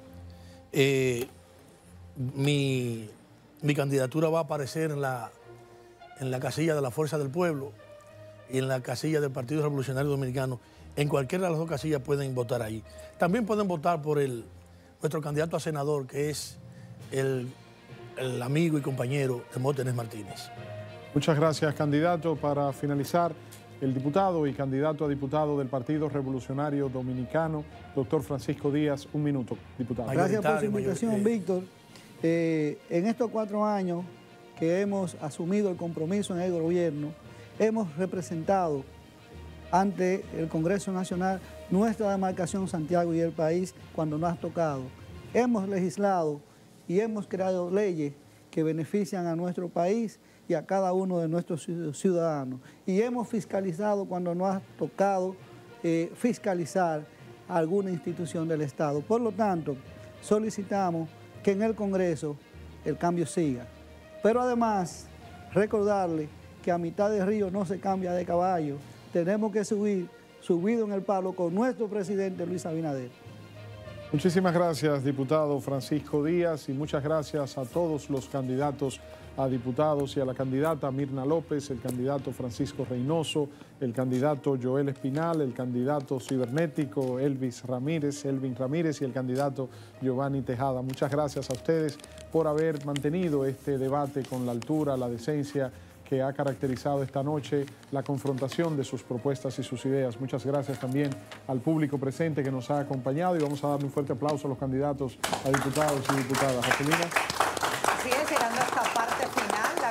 Mi candidatura va a aparecer en la casilla de la Fuerza del Pueblo y en la casilla del Partido Revolucionario Dominicano. En cualquiera de las 2 casillas pueden votar ahí. También pueden votar por nuestro candidato a senador, que es el amigo y compañero Demóstenes Martínez. Muchas gracias, candidato. Para finalizar, el diputado y candidato a diputado del Partido Revolucionario Dominicano, doctor Francisco Díaz. 1 minuto, diputado. Gracias por su invitación, Víctor. En estos 4 años que hemos asumido el compromiso en el gobierno, hemos representado ante el Congreso Nacional nuestra demarcación Santiago y el país cuando nos ha tocado. Hemos legislado y hemos creado leyes que benefician a nuestro país y a cada uno de nuestros ciudadanos. Y hemos fiscalizado cuando nos ha tocado fiscalizar a alguna institución del Estado. Por lo tanto, solicitamos que en el Congreso el cambio siga. Pero además, recordarle que a mitad de río no se cambia de caballo. Tenemos que subir, subido en el palo, con nuestro presidente Luis Abinader. Muchísimas gracias, diputado Francisco Díaz, y muchas gracias a todos los candidatos a diputados y a la candidata Mirna López, el candidato Francisco Reynoso, el candidato Joel Espinal, el candidato cibernético Elvin Ramírez y el candidato Giovanni Tejada. Muchas gracias a ustedes por haber mantenido este debate con la altura, la decencia que ha caracterizado esta noche, la confrontación de sus propuestas y sus ideas. Muchas gracias también al público presente que nos ha acompañado y vamos a darle un fuerte aplauso a los candidatos a diputados y diputadas. Joselina. Así es, llegando a esta parte final, agradecer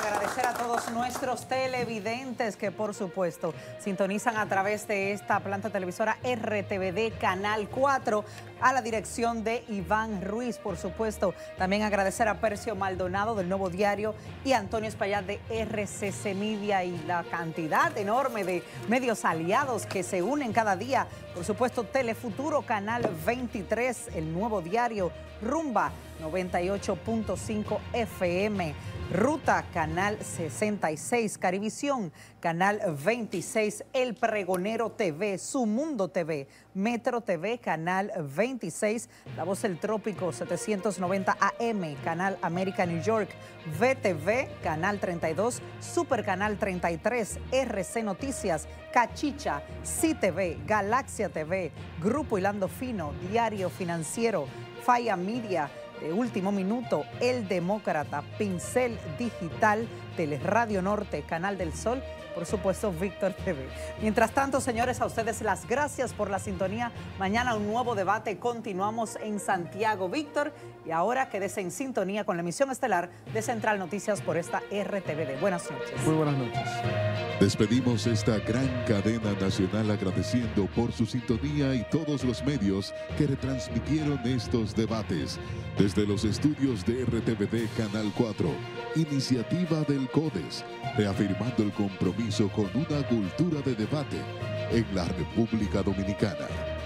a todos nuestros televidentes que por supuesto sintonizan a través de esta planta televisora RTVD Canal 4, a la dirección de Iván Ruiz, por supuesto. También agradecer a Percio Maldonado del Nuevo Diario y Antonio Espaillat de RCC Media y la cantidad enorme de medios aliados que se unen cada día. Por supuesto, Telefuturo Canal 23, El Nuevo Diario, Rumba 98.5 FM, Ruta Canal 66, Carivisión Canal 26, El Pregonero TV, Su Mundo TV, Metro TV Canal 26, La Voz del Trópico 790 AM, Canal América New York, VTV Canal 32, Super Canal 33, RC Noticias, Cachicha, CTV, Galaxia TV, Grupo Hilando Fino, Diario Financiero, Faya Media, de Último Minuto, El Demócrata, Pincel Digital, Teleradio Norte, Canal del Sol, por supuesto Víctor TV. Mientras tanto, señores, a ustedes las gracias por la sintonía. Mañana un nuevo debate. Continuamos en Santiago, Víctor. Y ahora quédese en sintonía con la emisión estelar de Central Noticias por esta RTVD. Buenas noches. Muy buenas noches. Despedimos esta gran cadena nacional agradeciendo por su sintonía y todos los medios que retransmitieron estos debates. Desde los estudios de RTVD Canal 4, iniciativa del CODES, reafirmando el compromiso con una cultura de debate en la República Dominicana.